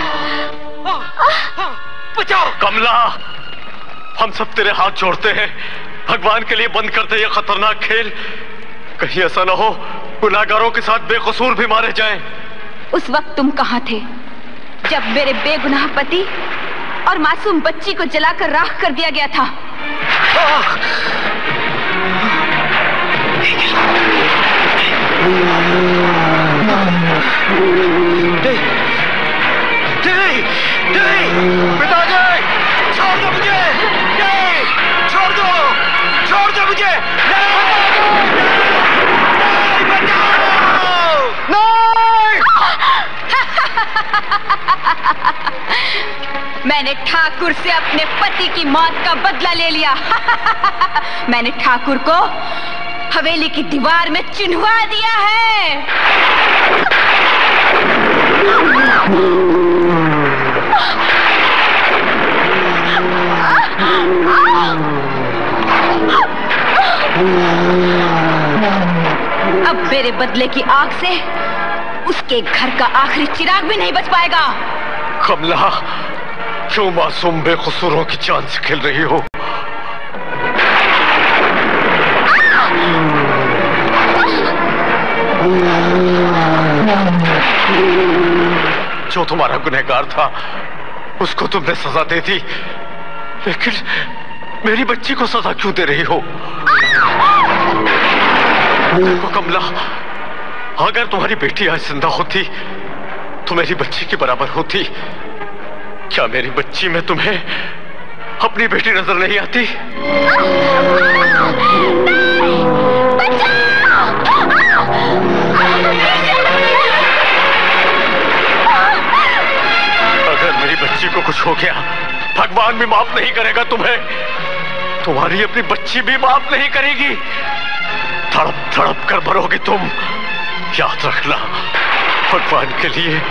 बचाओ। कमला, हम सब तेरे हाथ जोड़ते हैं, भगवान के लिए बंद करते ये खतरनाक खेल। कहीं ऐसा ना हो गुनाहगारों के साथ बेकसूर भी मारे जाएं। उस वक्त तुम कहाँ थे जब मेरे बेगुनाह पति और मासूम बच्ची को जलाकर राख कर दिया गया था? पिताजी, छोड़ दो मुझे। छोड़ दो, छोड़ दो मुझे। मैं मैंने ठाकुर से अपने पति की मौत का बदला ले लिया। मैंने ठाकुर को हवेली की दीवार में चिन्हवा दिया है। अब मेरे बदले की आग से उसके घर का आखिरी चिराग भी नहीं बच पाएगा। कमला, क्यों मासूम बेकसूरों की जान से खेल रही हो? जो तुम्हारा गुनहगार था उसको तुमने सजा दे दी, लेकिन मेरी बच्ची को सजा क्यों दे रही हो? देखो कमला, अगर तुम्हारी बेटी आज जिंदा होती तो मेरी बच्ची के बराबर होती। क्या मेरी बच्ची में तुम्हें अपनी बेटी नजर नहीं आती? अगर मेरी बच्ची को कुछ हो गया, भगवान भी माफ नहीं करेगा तुम्हें, तुम्हारी अपनी बच्ची भी माफ नहीं करेगी। तड़प तड़प कर मरोगे तुम, याद रखना। भगवान के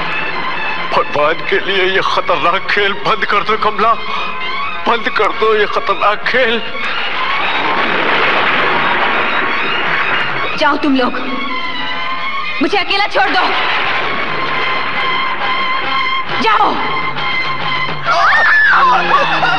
लिए ये खतरनाक खेल बंद कर दो कमला, बंद कर दो ये खतरनाक खेल। जाओ तुम लोग, मुझे अकेला छोड़ दो। जाओ।